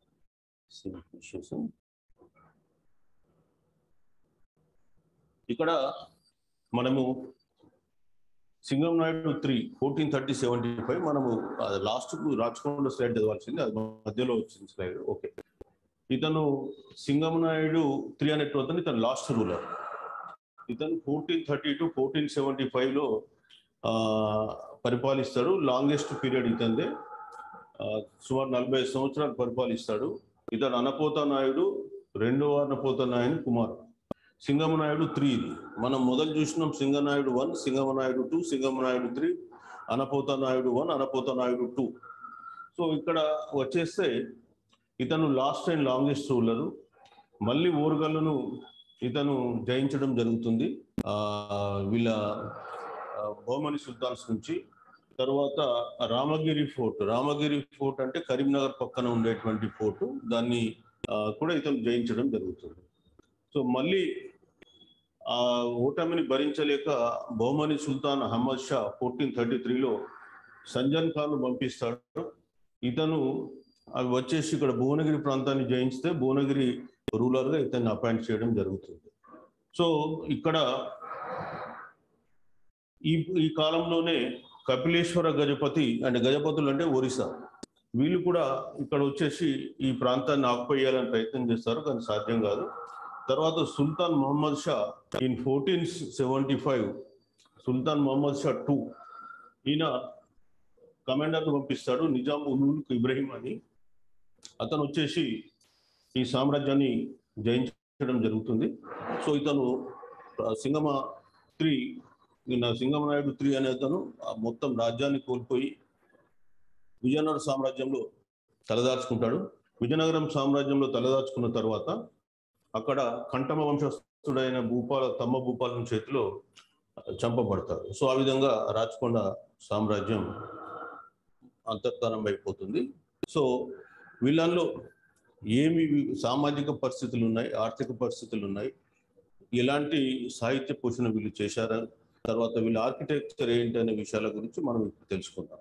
ఇక్కడ మనము Singam Nayudu three fourteen thirty seventy five మనము లాస్ట్ రాచకొండ స్లైడ్ చదవాల్సింది, అది మధ్యలో వచ్చింది స్లైడ్. ఓకే, ఇతను సింగం నాయుడు త్రీ అనేటువంటి ఇతను లాస్ట్ రూలర్. ఇతను fourteen thirty to fourteen seventy five లో ఆ పరిపాలిస్తాడు. లాంగెస్ట్ పీరియడ్ ఇతందే, సుమారు నలభై సంవత్సరాలు పరిపాలిస్తాడు. ఇతను అనపోత నాయుడు రెండవ అనపోత నాయుడు కుమారుడు. సింగమనాయుడు త్రీ ఇది మనం మొదలు చూసినాం. Singanayudu one, Singamanayudu two, Singamanayudu three, Anapota Nayudu one, Anapota Nayudu two. So ఇక్కడ వచ్చేస్తే ఇతను లాస్ట్ అండ్ లాంగెస్ట్ రూలరు. మళ్ళీ ఓరుగల్లును ఇతను జయించడం జరుగుతుంది ఆ వీళ్ళ బహుమని సుల్తాన్స్ నుంచి. తర్వాత రామగిరి ఫోర్ట్, రామగిరి ఫోర్ట్ అంటే కరీంనగర్ పక్కన ఉండేటువంటి ఫోర్టు, దాన్ని కూడా ఇతను జయించడం జరుగుతుంది. సో మళ్ళీ ఆ ఓటమిని భరించలేక బహుమని సుల్తాన్ అహ్మద్ షా ఫోర్టీన్ థర్టీ త్రీలో సంజన్ ఖాన్ పంపిస్తాడు. ఇతను అవి వచ్చేసి ఇక్కడ భువనగిరి ప్రాంతాన్ని జయించితే భువనగిరి రూలర్గా ఇతన్ని అపాయింట్ చేయడం జరుగుతుంది. సో ఇక్కడ ఈ ఈ కాలంలోనే కపిలేశ్వర గజపతి అంటే గజపతులు అంటే ఒరిస్సా, వీళ్ళు కూడా ఇక్కడ వచ్చేసి ఈ ప్రాంతాన్ని ఆక్యుపై చేయాలని ప్రయత్నం చేస్తారు, కానీ సాధ్యం కాదు. తర్వాత సుల్తాన్ Mohammed Shah in fourteen seventy five సుల్తాన్ మొహమ్మద్ షా టూ ఈయన కమాండర్ను పంపిస్తాడు, నిజాం ఉల్ ముల్క్ ఇబ్రహీం అని. అతను వచ్చేసి ఈ సామ్రాజ్యాన్ని జయించడం జరుగుతుంది. సో ఇతను సింగమ త్రీ సింగమ నాయుడు త్రీ అనే అతను మొత్తం రాజ్యాన్ని కోల్పోయి విజయనగర సామ్రాజ్యంలో తలదాచుకుంటాడు. విజయనగరం సామ్రాజ్యంలో తలదాచుకున్న తర్వాత అక్కడ కంఠమ వంశస్థుడైన భూపాల తమ్మ భూపాలం చేతిలో చంపబడతారు. సో ఆ విధంగా రాచకొండ సామ్రాజ్యం అంతర్ధానం అయిపోతుంది. సో వీళ్ళల్లో ఏమి సామాజిక పరిస్థితులు ఉన్నాయి, ఆర్థిక పరిస్థితులు ఉన్నాయి, ఎలాంటి సాహిత్య పోషణ వీళ్ళు చేశారా, తర్వాత వీళ్ళ ఆర్కిటెక్చర్ ఏంటి అనే విషయాల గురించి మనం ఇప్పుడు తెలుసుకుందాం.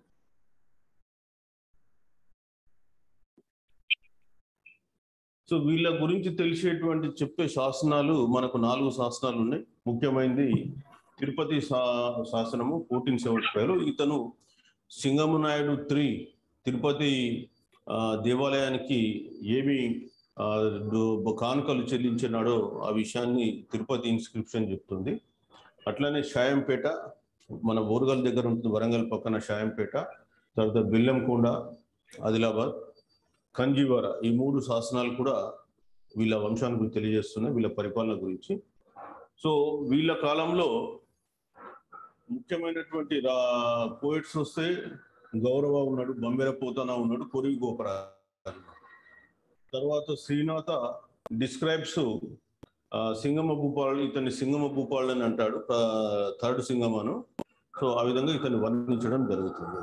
సో వీళ్ళ గురించి తెలిసేటువంటి చెప్పే శాసనాలు మనకు నాలుగు శాసనాలు ఉన్నాయి. ముఖ్యమైనది తిరుపతి శాసనము ఫోర్టీన్ సెవెంటీ ఫైవ్ లో ఇతను సింగమ నాయుడు త్రీ తిరుపతి దేవాలయానికి ఏమి కానుకలు చెల్లించినాడో ఆ విషయాన్ని తిరుపతి ఇన్స్క్రిప్షన్ చెప్తుంది. అట్లానే షాయంపేట, మన ఓరుగల్ దగ్గర ఉంటుంది, వరంగల్ పక్కన షాయంపేట, తర్వాత బెల్లంకొండ, ఆదిలాబాద్, కంజీవర, ఈ మూడు శాసనాలు కూడా వీళ్ళ వంశాన్ని గురించి తెలియజేస్తున్నాయి, వీళ్ళ పరిపాలన గురించి. సో వీళ్ళ కాలంలో ముఖ్యమైనటువంటి రా పోయిట్స్ వస్తే గౌరవ ఉన్నాడు, బొంబెర పోతన ఉన్నాడు, కొరివి గోపరా. తర్వాత శ్రీనాథ డిస్క్రైబ్స్ సింగమ భూపాల్, ఇతన్ని సింగమ భూపాల్ అని అంటాడు, థర్డ్ సింగమను. సో ఆ విధంగా ఇతన్ని వర్ణించడం జరుగుతుంది.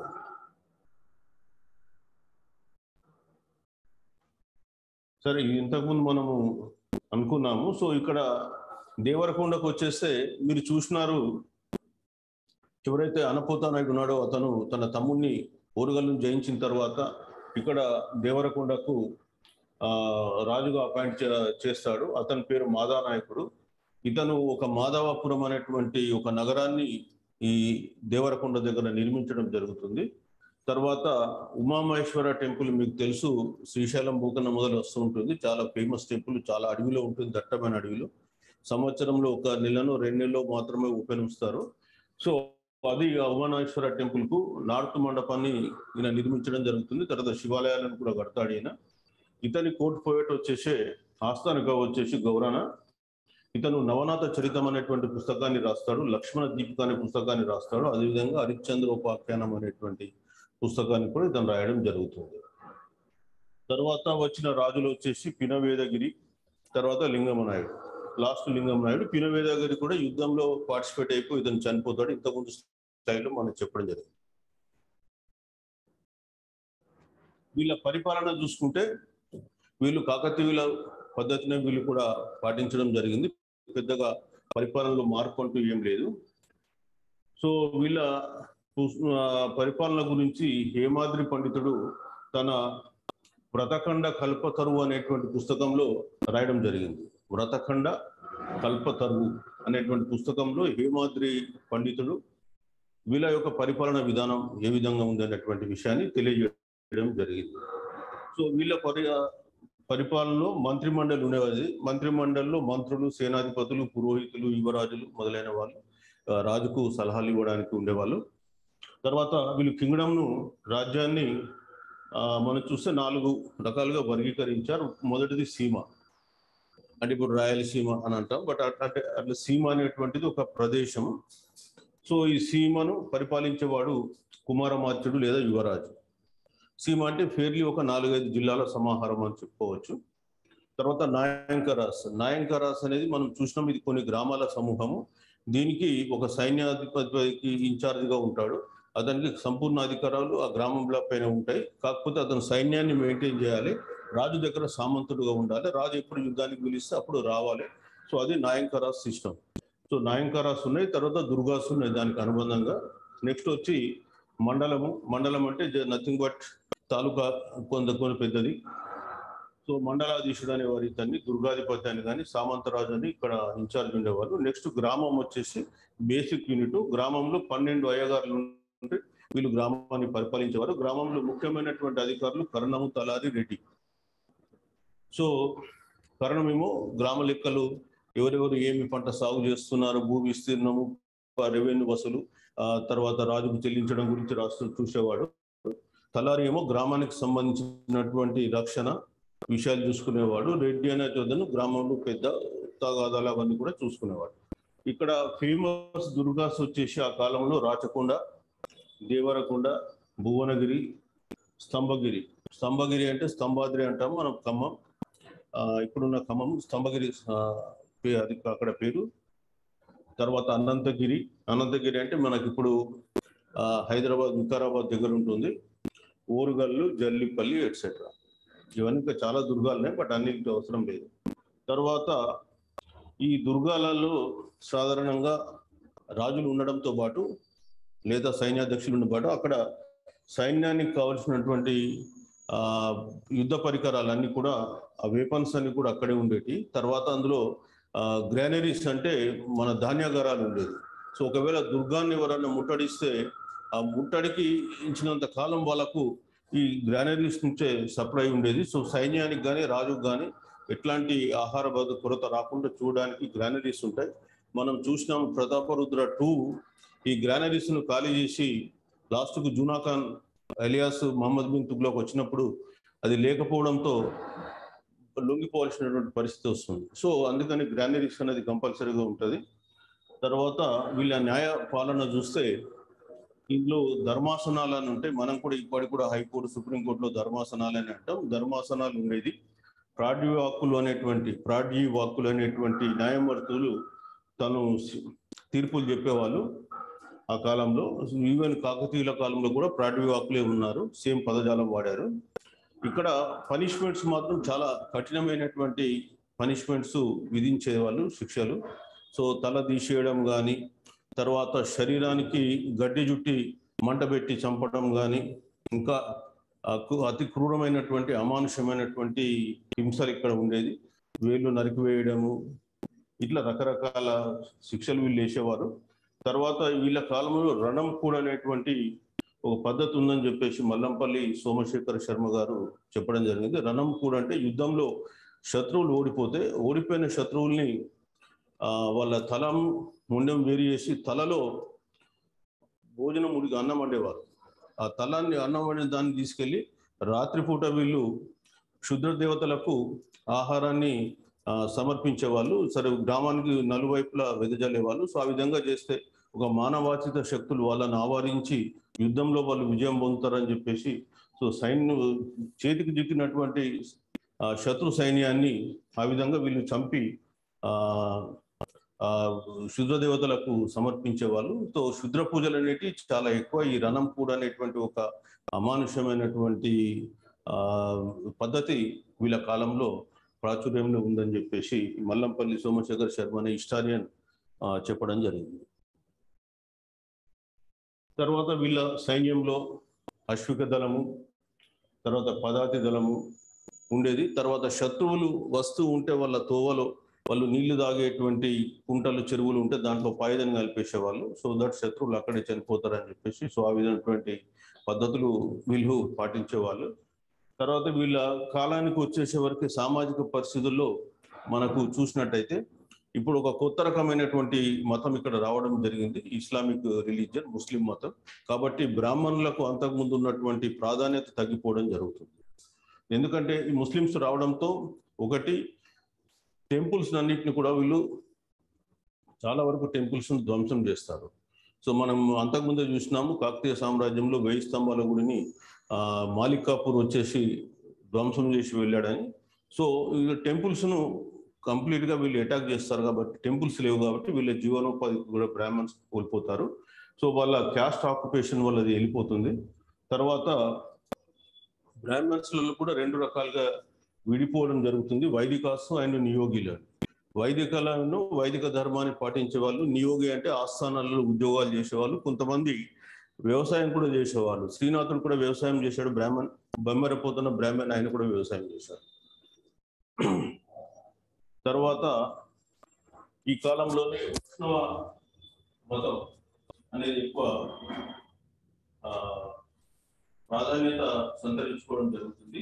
సరే, ఇంతకుముందు మనము అనుకున్నాము. సో ఇక్కడ దేవరకొండకు వచ్చేస్తే మీరు చూసినారు, ఎవరైతే అనపోతానాయుడు ఉన్నాడో అతను తన తమ్ముడిని ఓరుగల్లును జయించిన తర్వాత ఇక్కడ దేవరకొండకు ఆ రాజుగా అపాయింట్ చేస్తాడు. అతని పేరు మాదానాయకుడు. ఇతను ఒక మాధవాపురం అనేటువంటి ఒక నగరాన్ని ఈ దేవరకొండ దగ్గర నిర్మించడం జరుగుతుంది. తర్వాత ఉమామహేశ్వర టెంపుల్ మీకు తెలుసు, శ్రీశైలం భూకన్న మొదలు వస్తూ ఉంటుంది, చాలా ఫేమస్ టెంపుల్, చాలా అడవిలో ఉంటుంది, దట్టమైన అడవిలో. సంవత్సరంలో ఒక నెలను రెండు నెలలో మాత్రమే ఓపెన్ ఉంచుతారు. సో అది ఉమామహేశ్వర టెంపుల్ కు నార్త్ మండపాన్ని ఈయన నిర్మించడం జరుగుతుంది. తర్వాత శివాలయాలను కూడా కడతాడు ఈయన. ఇతని కోర్టు పోయేట వచ్చేసి ఆస్థానిక వచ్చేసి గౌరాణ. ఇతను నవనాథ చరితం అనేటువంటి పుస్తకాన్ని రాస్తాడు, లక్ష్మణ దీపిక అనే పుస్తకాన్ని రాస్తాడు, అదేవిధంగా హరిశ్చంద్రోపాఖ్యానం అనేటువంటి పుస్తకాన్ని కూడా ఇతను రాయడం జరుగుతుంది. తర్వాత వచ్చిన రాజులు వచ్చేసి పినవేదగిరి, తర్వాత లింగమనాయుడు, లాస్ట్ లింగమనాయుడు. పినవేదగిరి కూడా యుద్ధంలో పార్టిసిపేట్ అయిపోయి ఇతను చనిపోతాడు. ఇంతకుముందు స్థాయిలో మనం చెప్పడం జరిగింది. వీళ్ళ పరిపాలన చూసుకుంటే వీళ్ళు కాకతీయుల పద్ధతిని వీళ్ళు కూడా పాటించడం జరిగింది. పెద్దగా పరిపాలనలో మార్పు అంటూ ఏం లేదు. సో వీళ్ళ పరిపాలన గురించి హేమాద్రి పండితుడు తన వ్రతఖండ కల్పతరువు అనేటువంటి పుస్తకంలో రాయడం జరిగింది. వ్రతఖండ కల్పతరువు అనేటువంటి పుస్తకంలో హేమాద్రి పండితుడు వీళ్ళ యొక్క పరిపాలన విధానం ఏ విధంగా ఉంది అనేటువంటి విషయాన్ని తెలియజేయడం జరిగింది. సో వీళ్ళ పరి పరిపాలనలో మంత్రిమండలి ఉండేది. మంత్రిమండలిలో మంత్రులు, సేనాధిపతులు, పురోహితులు, యువరాజులు మొదలైన వాళ్ళు రాజుకు సలహాలు ఇవ్వడానికి ఉండేవాళ్ళు. తర్వాత వీళ్ళు కింగ్డమ్ను, రాజ్యాన్ని మనం చూస్తే నాలుగు రకాలుగా వర్గీకరించారు. మొదటిది సీమ, అంటే ఇప్పుడు రాయలసీమ అని అంటాం, బట్ అంటే అట్లా సీమ అనేటువంటిది ఒక ప్రదేశం. సో ఈ సీమను పరిపాలించేవాడు కుమారమాత్యుడు లేదా యువరాజు. సీమ అంటే ఫేర్లీ ఒక నాలుగైదు జిల్లాల సమాహారం అని చెప్పుకోవచ్చు. తర్వాత నాయంకరాస్. నాయంకరాస్ అనేది మనం చూసినాం, ఇది కొన్ని గ్రామాల సమూహము. దీనికి ఒక సైన్యాధిపతికి ఇన్ఛార్జిగా ఉంటాడు. అతనికి సంపూర్ణ అధికారాలు ఆ గ్రామంలో పైన ఉంటాయి. కాకపోతే అతను సైన్యాన్ని మెయింటైన్ చేయాలి, రాజు దగ్గర సామంతుడుగా ఉండాలి, రాజు ఎప్పుడు యుద్ధానికి పిలిస్తే అప్పుడు రావాలి. సో అది నాయంకరాస్ సిస్టమ్. సో నాయంకరాస్ ఉన్నాయి, తర్వాత దుర్గాస్ ఉన్నాయి దానికి అనుబంధంగా. నెక్స్ట్ వచ్చి మండలము. మండలం అంటే నథింగ్ బట్ తాలూకా, కొంత కొన్ని పెద్దది. సో మండలాధీశుడు అనేవారు ఇతన్ని, దుర్గాధిపతి అని కానీ సామంతరాజు అని ఇక్కడ ఇన్ఛార్జ్ ఉండేవారు. నెక్స్ట్ గ్రామం వచ్చేసి బేసిక్ యూనిట్. గ్రామంలో పన్నెండు అయ్యగారులు ఉంటే వీళ్ళు గ్రామాన్ని పరిపాలించేవారు. గ్రామంలో ముఖ్యమైనటువంటి అధికారులు కరణము, తలారి, రెడ్డి. సో కరణమేమో గ్రామ లెక్కలు, ఎవరెవరు ఏమి పంట సాగు చేస్తున్నారు, భూ విస్తీర్ణము, రెవెన్యూ వసూలు, ఆ తర్వాత రాజుకు చెల్లించడం గురించి రాస్తూ చూసేవాడు. తలారి ఏమో గ్రామానికి సంబంధించినటువంటి రక్షణ విషయాలు చూసుకునేవాడు. రెడ్డి అనే చోదను గ్రామంలో పెద్ద తగాదాలు అవన్నీ కూడా చూసుకునేవాడు. ఇక్కడ ఫేమస్ దుర్గాస్ వచ్చేసి ఆ కాలంలో రాచకొండ, దేవరకొండ, భువనగిరి, స్తంభగిరి. స్తంభగిరి అంటే స్తంభాద్రి అంటాం మనం ఖమ్మం. ఆ ఇప్పుడున్న ఖమ్మం స్తంభగిరి అది అక్కడ పేరు. తర్వాత అనంతగిరి. అనంతగిరి అంటే మనకి ఇప్పుడు హైదరాబాద్, వికారాబాద్ దగ్గర ఉంటుంది. ఓరుగల్లు, జల్లిపల్లి ఎట్సెట్రా. ఇవన్నీ ఇంకా చాలా దుర్గాలున్నాయి, బట్ అన్నింటి అవసరం లేదు. తర్వాత ఈ దుర్గాలలో సాధారణంగా రాజులు ఉండడంతో పాటు లేదా సైన్యాధ్యక్షులు ఉన్న పాటు అక్కడ సైన్యానికి కావాల్సినటువంటి ఆ యుద్ధ పరికరాలన్నీ కూడా, ఆ వెపన్స్ అన్ని కూడా అక్కడే ఉండేటి. తర్వాత అందులో ఆ గ్రానరీస్ అంటే మన ధాన్యాగారాలు ఉండేది. సో ఒకవేళ దుర్గాన్ని ఎవరన్నా ముట్టడిస్తే ఆ ముట్టడికి ఇచ్చినంత కాలం వాళ్ళకు ఈ గ్రానరీస్ నుంచే సప్లై ఉండేది. సో సైన్యానికి కానీ రాజుకు కానీ ఎట్లాంటి ఆహార కొరత రాకుండా చూడడానికి గ్రానరీస్ ఉంటాయి. మనం చూసినాం ప్రతాపరుద్ర టూ ఈ గ్రానరీస్ ను ఖాళీ చేసి లాస్ట్కు జూనాఖాన్ ఎలియాస్ మహమ్మద్ బిన్ తుగ్లక్ వచ్చినప్పుడు అది లేకపోవడంతో లొంగిపోవాల్సినటువంటి పరిస్థితి వస్తుంది. సో అందుకని గ్రానరీస్ అనేది కంపల్సరీగా ఉంటుంది. తర్వాత వీళ్ళ న్యాయ పాలన చూస్తే ఇందులో ధర్మాసనాలు అని ఉంటాయి. మనం కూడా ఇప్పటికి కూడా హైకోర్టు, సుప్రీంకోర్టులో ధర్మాసనాలు అని అంటాం. ధర్మాసనాలు ఉండేది. ప్రాడ్యూ వాక్కులు అనేటువంటి ప్రాడ్యీ వాక్కులు అనేటువంటి న్యాయమూర్తులు తను తీర్పులు చెప్పేవాళ్ళు ఆ కాలంలో. ఈవెన్ కాకతీయుల కాలంలో కూడా ప్రాడ్యూ వాక్కులే ఉన్నారు, సేమ్ పదజాలం వాడారు. ఇక్కడ పనిష్మెంట్స్ మాత్రం చాలా కఠినమైనటువంటి పనిష్మెంట్స్ విధించేవాళ్ళు, శిక్షలు. సో తల తీసేయడం కానీ, తర్వాత శరీరానికి గడ్డి జుట్టి మంట పెట్టి చంపడం కానీ, ఇంకా అతి క్రూరమైనటువంటి అమానుషమైనటువంటి హింసలు ఇక్కడ ఉండేది. వేళ్ళు నరికివేయడము, ఇట్లా రకరకాల శిక్షలు వీళ్ళు వేసేవారు. తర్వాత వీళ్ళ కాలంలో రణం కూడా అనేటువంటి ఒక పద్ధతి ఉందని చెప్పేసి మల్లంపల్లి సోమశేఖర శర్మ గారు చెప్పడం జరిగింది. రణం కూడా అంటే యుద్ధంలో శత్రువులు ఓడిపోతే ఓడిపోయిన శత్రువుల్ని ఆ వాళ్ళ తలం ముండెం వేరు చేసి తలలో భోజనం ఉడికి అన్నం వండేవారు. ఆ తలాన్ని అన్నం వండిన దాన్ని తీసుకెళ్లి రాత్రిపూట వీళ్ళు క్షుద్ర దేవతలకు ఆహారాన్ని సమర్పించేవాళ్ళు. సరే గ్రామానికి నలువైపులా వెదజల్లేవాళ్ళు. సో ఆ విధంగా చేస్తే ఒక మానవాతీత శక్తులు వాళ్ళని ఆవరించి యుద్ధంలో వాళ్ళు విజయం పొందుతారని చెప్పేసి, సో సైన్యం చేతికి చిక్కినటువంటి శత్రు సైన్యాన్ని ఆ విధంగా వీళ్ళు చంపి ఆ ఆ శుద్ర దేవతలకు సమర్పించేవాళ్ళు. సో శుద్ర పూజలు అనేటివి చాలా ఎక్కువ. ఈ రణం కూడా అనేటువంటి ఒక అమానుషమైనటువంటి ఆ పద్ధతి వీళ్ళ కాలంలో ప్రాచుర్యంలో ఉందని చెప్పేసి మల్లంపల్లి సోమశేఖర్ శర్మ అనే హిస్టారియన్ చెప్పడం జరిగింది. తర్వాత వీళ్ళ సైన్యంలో అశ్విక దళము, తర్వాత పదాతి దళము ఉండేది. తర్వాత శత్రువులు వస్తూ ఉంటే వాళ్ళ తోవలో వాళ్ళు నీళ్లు తాగేటువంటి కుంటలు, చెరువులు ఉంటే దాంట్లో పాయిజన్ కలిపేసేవాళ్ళు. సో దట్ శత్రువులు అక్కడే చనిపోతారని చెప్పేసి, సో ఆ విధమైనటువంటి పద్ధతులు వీళ్ళు పాటించేవాళ్ళు. తర్వాత వీళ్ళ కాలానికి వచ్చేసే వరకు సామాజిక పరిస్థితుల్లో మనకు చూసినట్టయితే ఇప్పుడు ఒక కొత్త రకమైనటువంటి మతం ఇక్కడ రావడం జరిగింది, ఇస్లామిక్ రిలీజియన్, ముస్లిం మతం. కాబట్టి బ్రాహ్మణులకు అంతకుముందు ఉన్నటువంటి ప్రాధాన్యత తగ్గిపోవడం జరుగుతుంది. ఎందుకంటే ఈ ముస్లిమ్స్ రావడంతో ఒకటి టెంపుల్స్ అన్నింటిని కూడా వీళ్ళు చాలా వరకు టెంపుల్స్ ధ్వంసం చేస్తారు. సో మనం అంతకుముందే చూసినాము కాకతీయ సామ్రాజ్యంలో వెయ్యి స్తంభాల గుడిని ఆ మాలికాపూర్ వచ్చేసి ధ్వంసం చేసి వెళ్ళాడని. సో ఈ టెంపుల్స్ను కంప్లీట్గా వీళ్ళు అటాక్ చేస్తారు. కాబట్టి టెంపుల్స్ లేవు కాబట్టి వీళ్ళ జీవనోపాధి కూడా బ్రాహ్మణ్స్ కోల్పోతారు. సో వాళ్ళ క్యాస్ట్ ఆక్యుపేషన్ వల్ల అది వెళ్ళిపోతుంది. తర్వాత బ్రాహ్మణ్స్లలో కూడా రెండు రకాలుగా విడిపోవడం జరుగుతుంది, వైదికాసు అండ్ నియోగిలు. వైదికలను వైదిక ధర్మాన్ని పాటించే వాళ్ళు, నియోగి అంటే ఆస్థానాలలో ఉద్యోగాలు చేసేవాళ్ళు, కొంతమంది వ్యవసాయం కూడా చేసేవాళ్ళు. శ్రీనాథుడు కూడా వ్యవసాయం చేశాడు, బ్రాహ్మణ్. బొమ్మెరపోతున్న బ్రాహ్మణ్, ఆయన కూడా వ్యవసాయం చేశాడు. తర్వాత ఈ కాలంలోనే వైష్ణవ మతం అనేది ఎక్కువ ప్రాధాన్యత సంతరించుకోవడం జరుగుతుంది.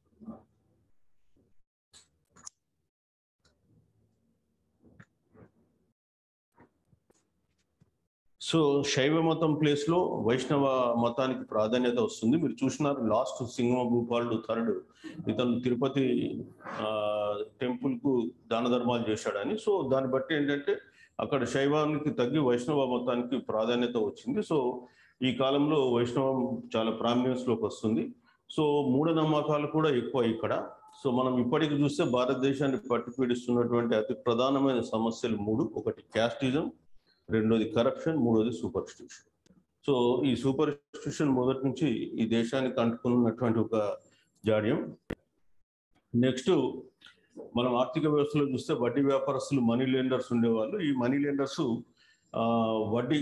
సో శైవ మతం ప్లేస్ లో వైష్ణవ మతానికి ప్రాధాన్యత వస్తుంది. మీరు చూసినారు లాస్ట్ సింగమ భూపాలుడు థర్డ్ ఇతను తిరుపతి ఆ టెంపుల్ కు దాన ధర్మాలు చేశాడని. సో దాన్ని బట్టి ఏంటంటే అక్కడ శైవానికి తగ్గి వైష్ణవ మతానికి ప్రాధాన్యత వచ్చింది. సో ఈ కాలంలో వైష్ణవం చాలా ప్రామినెన్స్ లోకి వస్తుంది. సో మూఢనమ్మకాలు కూడా ఎక్కువ ఇక్కడ. సో మనం ఇప్పటికి చూస్తే భారతదేశాన్ని పట్టి పీడిస్తున్నటువంటి అతి ప్రధానమైన సమస్యలు మూడు. ఒకటి క్యాస్టిజం, రెండోది కరప్షన్, మూడోది సూపర్ స్టిట్యూషన్. సో ఈ సూపర్ స్టిట్యూషన్ మొదటి నుంచి ఈ దేశానికి అంటుకున్నటువంటి ఒక జాడ్యం. నెక్స్ట్ మనం ఆర్థిక వ్యవస్థలో చూస్తే వడ్డీ వ్యాపారస్తులు, మనీ లెండర్స్ ఉండేవాళ్ళు. ఈ మనీ లెండర్స్ ఆ వడ్డీ,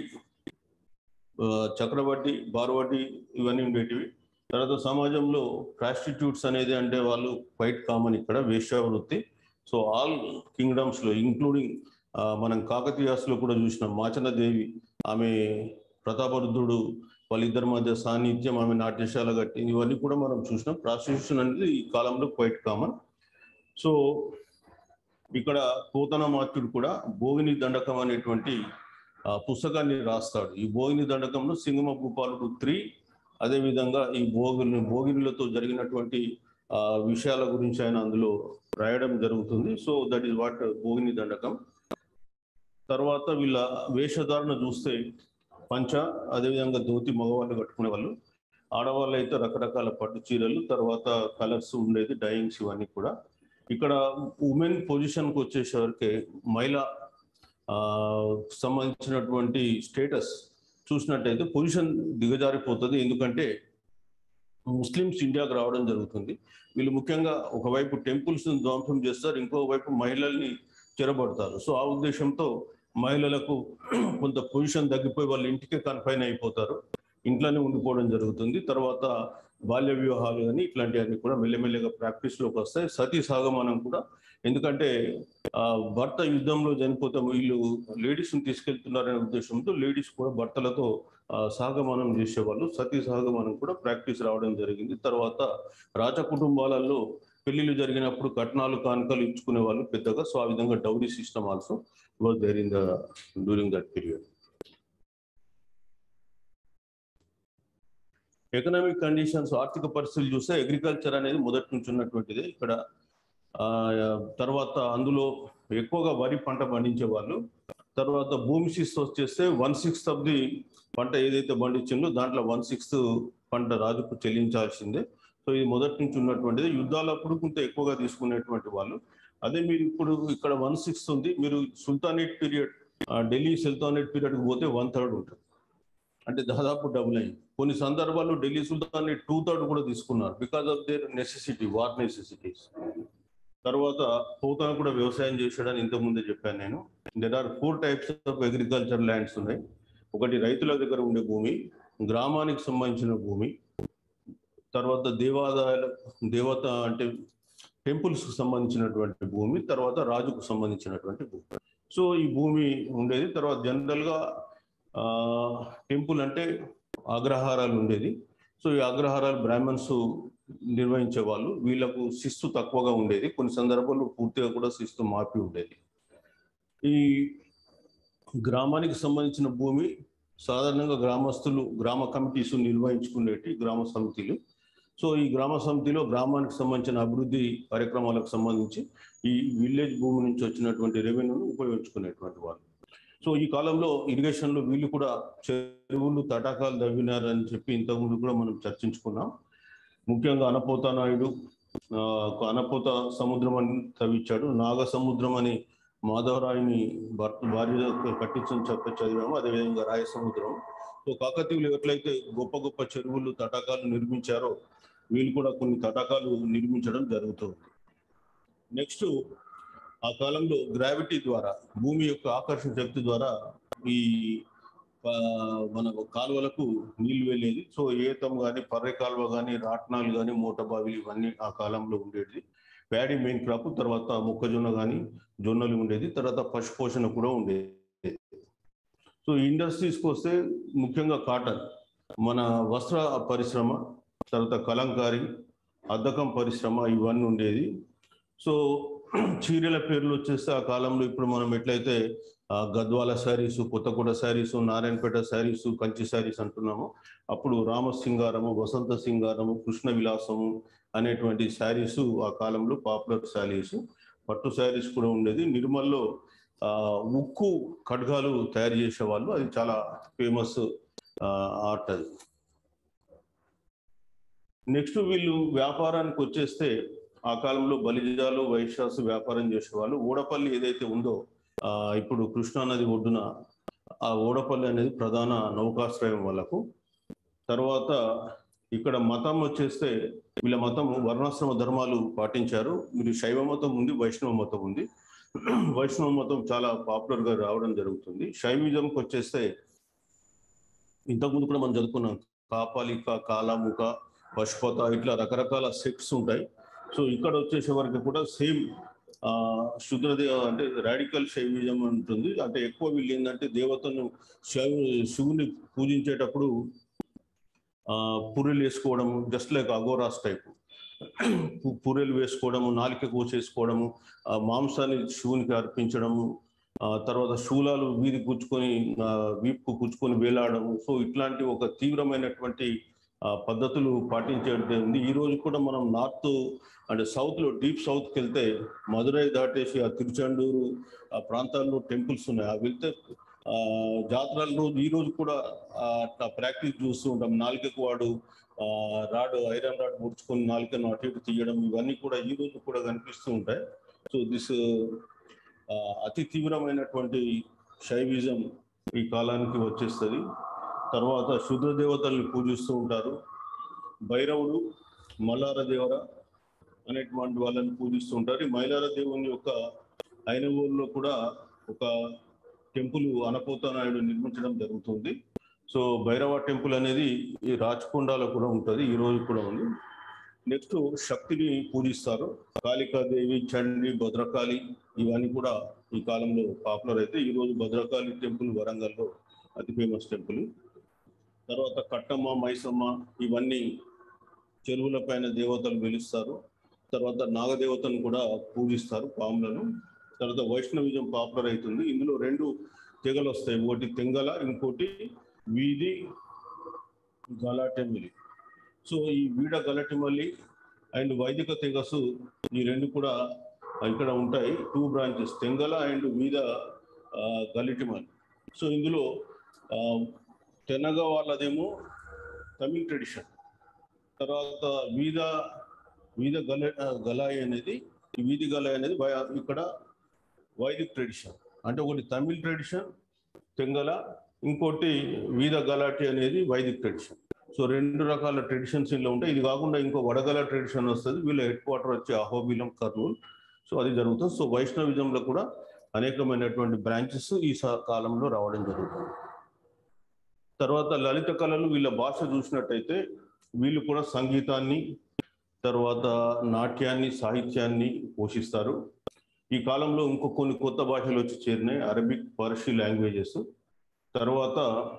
చక్రవడ్డీ, బార్ వడ్డీ ఇవన్నీ ఉండేటివి. తర్వాత సమాజంలో ప్రాస్టిట్యూట్స్ అనేది అంటే వాళ్ళు క్వైట్ కామన్ ఇక్కడ, వేశ్యా వృత్తి. సో ఆల్ కింగ్డమ్స్ లో ఇంక్లూడింగ్ మనం కాకతీయాస్లో కూడా చూసినాం. మాచనదేవి, ఆమె ప్రతాపరుద్రుడు, వాళ్ళిద్దరి మధ్య సాన్నిధ్యం, ఆమె నాట్యశాల కట్టి, ఇవన్నీ కూడా మనం చూసినాం. ప్రాస్టిట్యూషన్ అనేది ఈ కాలంలో క్వైట్ కామన్. సో ఇక్కడ పోతనమాత్యుడు కూడా భోగిని దండకం అనేటువంటి పుస్తకాన్ని రాస్తాడు. ఈ భోగిని దండకంలో సింగమ భూపాలుడు త్రీ, అదేవిధంగా ఈ భోగిని భోగినులతో జరిగినటువంటి ఆ విషయాల గురించి ఆయన అందులో రాయడం జరుగుతుంది. So that is what Bhogini Dandakam. తర్వాత వీళ్ళ వేషధారణ చూస్తే పంచ, అదేవిధంగా ధోతి మగవాళ్ళు కట్టుకునే వాళ్ళు, ఆడవాళ్ళు అయితే రకరకాల పట్టు చీరలు, తర్వాత కలర్స్ ఉండేది, డైయింగ్స్, ఇవన్నీ కూడా. ఇక్కడ ఉమెన్ పొజిషన్కి వచ్చేసరికి మహిళ సంబంధించినటువంటి స్టేటస్ చూసినట్టయితే పొజిషన్ దిగజారిపోతుంది. ఎందుకంటే ముస్లిమ్స్ ఇండియాకు రావడం జరుగుతుంది. వీళ్ళు ముఖ్యంగా ఒకవైపు టెంపుల్స్ ధ్వంసం చేస్తారు, ఇంకోవైపు మహిళల్ని చెరబడతారు. సో ఆ ఉద్దేశంతో మహిళలకు కొంత పొజిషన్ తగ్గిపోయి వాళ్ళ ఇంటికే కన్ఫైన్ అయిపోతారు, ఇంట్లోనే ఉండిపోవడం జరుగుతుంది. తర్వాత బాల్య వివాహాలు కానీ ఇట్లాంటివన్నీ కూడా మెల్లమెల్లగా ప్రాక్టీస్లోకి వస్తాయి. సతీ సాగమనం కూడా, ఎందుకంటే ఆ భర్త యుద్ధంలో చనిపోతే వీళ్ళు లేడీస్ని తీసుకెళ్తున్నారనే ఉద్దేశంతో లేడీస్ కూడా భర్తలతో సాగమనం చేసేవాళ్ళు. సతీ సాగమనం కూడా ప్రాక్టీస్ రావడం జరిగింది. తర్వాత రాజ కుటుంబాలలో పెళ్లిళ్ళు జరిగినప్పుడు కట్నాలు, కానుకలు ఇచ్చుకునే వాళ్ళు పెద్దగా. సో ఆ విధంగా dowry system also was there in the during that period. Economic conditions, ఆర్థిక పరిస్థితులు చూస్తే అగ్రికల్చర్ అనేది మొదటి నుంచి ఉన్నటువంటిది ఇక్కడ. తర్వాత అందులో ఎక్కువగా వరి పంట పండించే వాళ్ళు. తర్వాత భూమి శిస్తు వచ్చేస్తే వన్ సిక్స్త్ ఆఫ్ ది పంట ఏదైతే పండించిందో దాంట్లో వన్ సిక్స్త్ పంట రాజుకు చెల్లించాల్సిందే. సో ఇది మొదటి నుంచి ఉన్నటువంటిది. యుద్ధాలప్పుడు కొంత ఎక్కువగా తీసుకునేటువంటి వాళ్ళు. అదే మీరు ఇప్పుడు ఇక్కడ వన్ సిక్స్త్ ఉంది, మీరు సుల్తానేట్ పీరియడ్, ఢిల్లీ సుల్తానేట్ పీరియడ్కి పోతే వన్ థర్డ్ ఉంటుంది, అంటే దాదాపు డబుల్ అయింది. కొన్ని సందర్భాల్లో ఢిల్లీ సుల్తానేట్ టూ థర్డ్ కూడా తీసుకున్నారు because of their necessity, war necessities. తర్వాత పోతన కూడా వ్యవసాయం చేశాడని ఇంతకుముందే చెప్పాను నేను. There are four types of agriculture lands ఉన్నాయి. ఒకటి రైతుల దగ్గర ఉండే భూమి, గ్రామానికి సంబంధించిన భూమి, తర్వాత దేవాదాయాల దేవత అంటే టెంపుల్స్ కు సంబంధించినటువంటి భూమి, తర్వాత రాజుకు సంబంధించినటువంటి భూమి. సో ఈ భూమి ఉండేది. తర్వాత జనరల్ గా ఆ టెంపుల్ అంటే అగ్రహారాలు ఉండేది. సో ఈ అగ్రహారాలు బ్రాహ్మణ్స్ నిర్వహించే వాళ్ళు. వీళ్ళకు శిస్తు తక్కువగా ఉండేది, కొన్ని సందర్భాల్లో పూర్తిగా కూడా శిస్తు మాపి ఉండేది. ఈ గ్రామానికి సంబంధించిన భూమి సాధారణంగా గ్రామస్తులు, గ్రామ కమిటీస్ నిర్వహించుకునేటి గ్రామ సమితిలు. సో ఈ గ్రామ సమితిలో గ్రామానికి సంబంధించిన అభివృద్ధి కార్యక్రమాలకు సంబంధించి ఈ విలేజ్ భూమి నుంచి వచ్చినటువంటి రెవెన్యూను ఉపయోగించుకునేటువంటి వాళ్ళు. సో ఈ కాలంలో ఇరిగేషన్లో వీళ్ళు కూడా చెరువులు, తటాకాలు తవ్వినారని చెప్పి ఇంతకుముందు కూడా మనం చర్చించుకున్నాం. ముఖ్యంగా అనపోత నాయుడు అనపోత సముద్రం అని తవ్వించాడు. నాగ సముద్రం అని మాధవరాయుని భార్య కట్టించని చెప్పి చదివాము. అదేవిధంగా రాయ సముద్రం. సో కాకతీయులు ఎట్లయితే గొప్ప గొప్ప చెరువులు, తటాకాలు నిర్మించారో వీళ్ళు కూడా కొన్ని తటాకాలు నిర్మించడం జరుగుతుంది. నెక్స్ట్ ఆ కాలంలో గ్రావిటీ ద్వారా, భూమి యొక్క ఆకర్షణ శక్తి ద్వారా ఈ మన కాలువలకు నీళ్లు వెళ్ళేది. సో ఏతం కానీ, పర్రె కాలువ కానీ, రాట్నాలు కానీ, మూట బావిలు ఇవన్నీ ఆ కాలంలో ఉండేది. ప్యాడీ మెయిన్ క్రాప్, తర్వాత మొక్కజొన్న కానీ, జొన్నలు ఉండేది. తర్వాత పశుపోషణ కూడా ఉండేది. సో ఇండస్ట్రీస్కి వస్తే ముఖ్యంగా కాటన్. మన వస్త్ర పరిశ్రమ, తర్వాత కలంకారీ, అద్దకం పరిశ్రమ ఇవన్నీ ఉండేది. సో చీరల పేర్లు వచ్చేస్తే ఆ కాలంలో ఇప్పుడు మనం ఎట్లయితే గద్వాల శారీస్, కొత్తగూడ శారీస్, నారాయణపేట శారీస్, కంచి శారీస్ అంటున్నాము, అప్పుడు రామసింగారము, వసంత సింగారము, కృష్ణ విలాసము అనేటువంటి శారీస్ ఆ కాలంలో పాపులర్ శారీస్. పట్టు శారీస్ కూడా ఉండేది. నిర్మల్లో ఆ ఉక్కు ఖడ్గాలు తయారు చేసేవాళ్ళు, అది చాలా ఫేమస్ ఆర్ట్ అది. నెక్స్ట్ వీళ్ళు వ్యాపారానికి వచ్చేస్తే ఆ కాలంలో బలిజాలు, వైశ్యాసు వ్యాపారం చేసేవాళ్ళు. ఓడపల్లి ఏదైతే ఉందో ఆ ఇప్పుడు కృష్ణానది ఒడ్డున ఆ ఓడపల్లి అనేది ప్రధాన నౌకాశ్రయం వాళ్ళకు. తర్వాత ఇక్కడ మతం వచ్చేస్తే వీళ్ళ మతం వర్ణాశ్రమ ధర్మాలు పాటించారు. మీరు శైవ మతం ఉంది, వైష్ణవ మతం ఉంది. వైష్ణవ మతం చాలా పాపులర్ గా రావడం జరుగుతుంది. శైవిజంకి వచ్చేస్తే ఇంతకుముందు కూడా మనం చదువుకున్నాం, కాపాలిక, కాలాముఖ, పశుపత, ఇట్లా రకరకాల సెక్ట్స్ ఉంటాయి. సో ఇక్కడ వచ్చేసే వరకు కూడా సేమ్ ఆ శుద్రదేవ అంటే రాడికల్ శైవిజం ఉంటుంది. అంటే ఎక్కువ వీళ్ళు ఏంటంటే దేవతను శైవ శివుని పూజించేటప్పుడు ఆ పూరీలు వేసుకోవడము, జస్ట్ లైక్ అగోరాస్ టైప్ పూరీలు వేసుకోవడము, నాలిక కోసేసుకోవడము, ఆ మాంసాన్ని శివునికి అర్పించడము, ఆ తర్వాత శూలాలు వీధి కూర్చుకొని వీపుకు కూర్చుకొని వేలాడము. సో ఇట్లాంటి ఒక తీవ్రమైనటువంటి పద్ధతులు పాటించేది ఉంది. ఈ రోజు కూడా మనం నార్త్ అంటే సౌత్ లో డీప్ సౌత్కి వెళ్తే మదురై దాటేసి ఆ తిరుచాండూరు ఆ ప్రాంతాల్లో టెంపుల్స్ ఉన్నాయి. ఆ వెళ్తే ఆ జాతరల రోజు ఈ రోజు కూడా అట్లా ప్రాక్టీస్ చూస్తూ ఉంటాం. నాలుకకు వాడు ఆ రాడ్ ఐరన్ రాడ్ ముడుచుకొని నాలుకను అటు ఇటు తీయడం, ఇవన్నీ కూడా ఈ రోజు కూడా కనిపిస్తూ ఉంటాయి. సో దిస్ అతి తీవ్రమైనటువంటి శైవిజం ఈ కాలానికి వచ్చేస్తుంది. తర్వాత శుద్ర దేవతల్ని పూజిస్తూ ఉంటారు. భైరవుడు, మల్లార దేవర అనేటువంటి వాళ్ళని పూజిస్తూ ఉంటారు. ఈ మైలార దేవుని యొక్క ఐనవూరులో కూడా ఒక టెంపుల్ అనపోత నాయుడు నిర్మించడం జరుగుతుంది. సో భైరవ టెంపుల్ అనేది ఈ రాచకొండలో కూడా ఉంటుంది, ఈ రోజు కూడా ఉంది. నెక్స్ట్ శక్తిని పూజిస్తారు. కాళికాదేవి, చండి, భద్రకాళి ఇవన్నీ కూడా ఈ కాలంలో పాపులర్ అయితే. ఈ రోజు భద్రకాళి టెంపుల్ వరంగల్లో అతి ఫేమస్ టెంపుల్. తర్వాత కట్టమ్మ, మైసమ్మ ఇవన్నీ చెరువుల పైన దేవతలు వెలుస్తారు. తర్వాత నాగదేవతను కూడా పూజిస్తారు, పాములను. తర్వాత వైష్ణవిజం పాపులర్ అవుతుంది. ఇందులో రెండు తెగలు వస్తాయి, ఒకటి తెంగల, ఇంకోటి వీధి గలాటెమిలి. సో ఈ వీడ గలటిమల్లి అండ్ వైదిక తెగసు ఈ రెండు కూడా ఇక్కడ ఉంటాయి, టూ బ్రాంచెస్, తెంగల అండ్ వీద గలిటిమల్లి. సో ఇందులో తెనగ వాళ్ళదేమో తమిళ్ ట్రెడిషన్, తర్వాత వీద వీద గల గలాయి అనేది వీధి గలాయి అనేది ఇక్కడ వైదిక్ ట్రెడిషన్. అంటే ఒకటి తమిళ్ ట్రెడిషన్ తెంగల, ఇంకోటి వీద గలాటి అనేది వైదిక్ ట్రెడిషన్. సో రెండు రకాల ట్రెడిషన్స్ ఇందులో ఉంటాయి. ఇది కాకుండా ఇంకో వడగల ట్రెడిషన్ వస్తుంది, వీళ్ళ హెడ్ క్వార్టర్ వచ్చి అహోబిలం, కర్నూలు. సో అది జరుగుతుంది. సో వైష్ణవిజంలో కూడా అనేకమైనటువంటి బ్రాంచెస్ ఈ కాలంలో రావడం జరుగుతుంది. తర్వాత లలిత కళలు, వీళ్ళ భాష చూసినట్టయితే వీళ్ళు కూడా సంగీతాన్ని, తర్వాత నాట్యాన్ని, సాహిత్యాన్ని పోషిస్తారు. ఈ కాలంలో ఇంకో కొన్ని కొత్త భాషలు వచ్చి చేరినాయి, అరబిక్, పర్షి లాంగ్వేజెస్. తర్వాత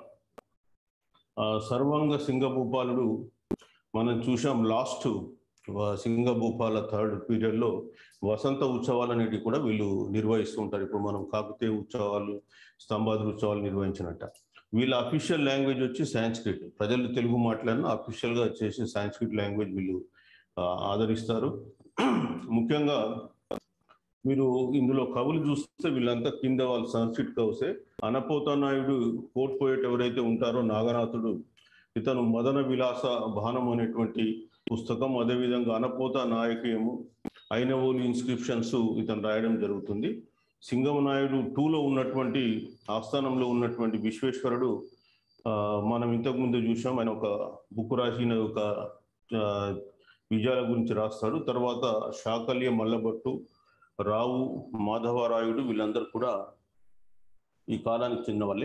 సర్వాంగ సింగభూపాలుడు మనం చూసాం లాస్ట్ సింగభూపాల థర్డ్ పీరియడ్లో వసంత ఉత్సవాలు అనేవి కూడా వీళ్ళు నిర్వహిస్తూ ఉంటారు. ఇప్పుడు మనం కాకతీయ ఉత్సవాలు, స్తంభాద్రి ఉత్సవాలు నిర్వహించినట్ట. వీళ్ళ అఫీషియల్ లాంగ్వేజ్ వచ్చి సాంస్క్రిట్. ప్రజలు తెలుగు మాట్లాడిన అఫీషియల్గా చేసే సాంస్క్రిట్ లాంగ్వేజ్ వీళ్ళు ఆదరిస్తారు. ముఖ్యంగా మీరు ఇందులో కవులు చూస్తే వీళ్ళంతా కింద వాళ్ళు సంస్కృట్ కవుసే. అనపోత నాయుడు కోర్ట్ పోయేట్ ఎవరైతే ఉంటారో నాగనాథుడు, ఇతను మదన విలాస బాణం అనేటువంటి పుస్తకం, అదేవిధంగా అనపోత నాయకీయము, ఐనవోలు ఇన్స్క్రిప్షన్స్ ఇతను రాయడం జరుగుతుంది. సింగమనాయుడు టూలో ఉన్నటువంటి ఆస్థానంలో ఉన్నటువంటి విశ్వేశ్వరుడు మనం ఇంతకుముందు చూసాం, ఆయన ఒక బుక్ రాసిన ఒక విజయాల గురించి రాస్తాడు. తర్వాత శాకల్య, మల్లభట్టు, రావు, మాధవరాయుడు వీళ్ళందరూ కూడా ఈ కాలానికి చెందిన వాళ్ళే.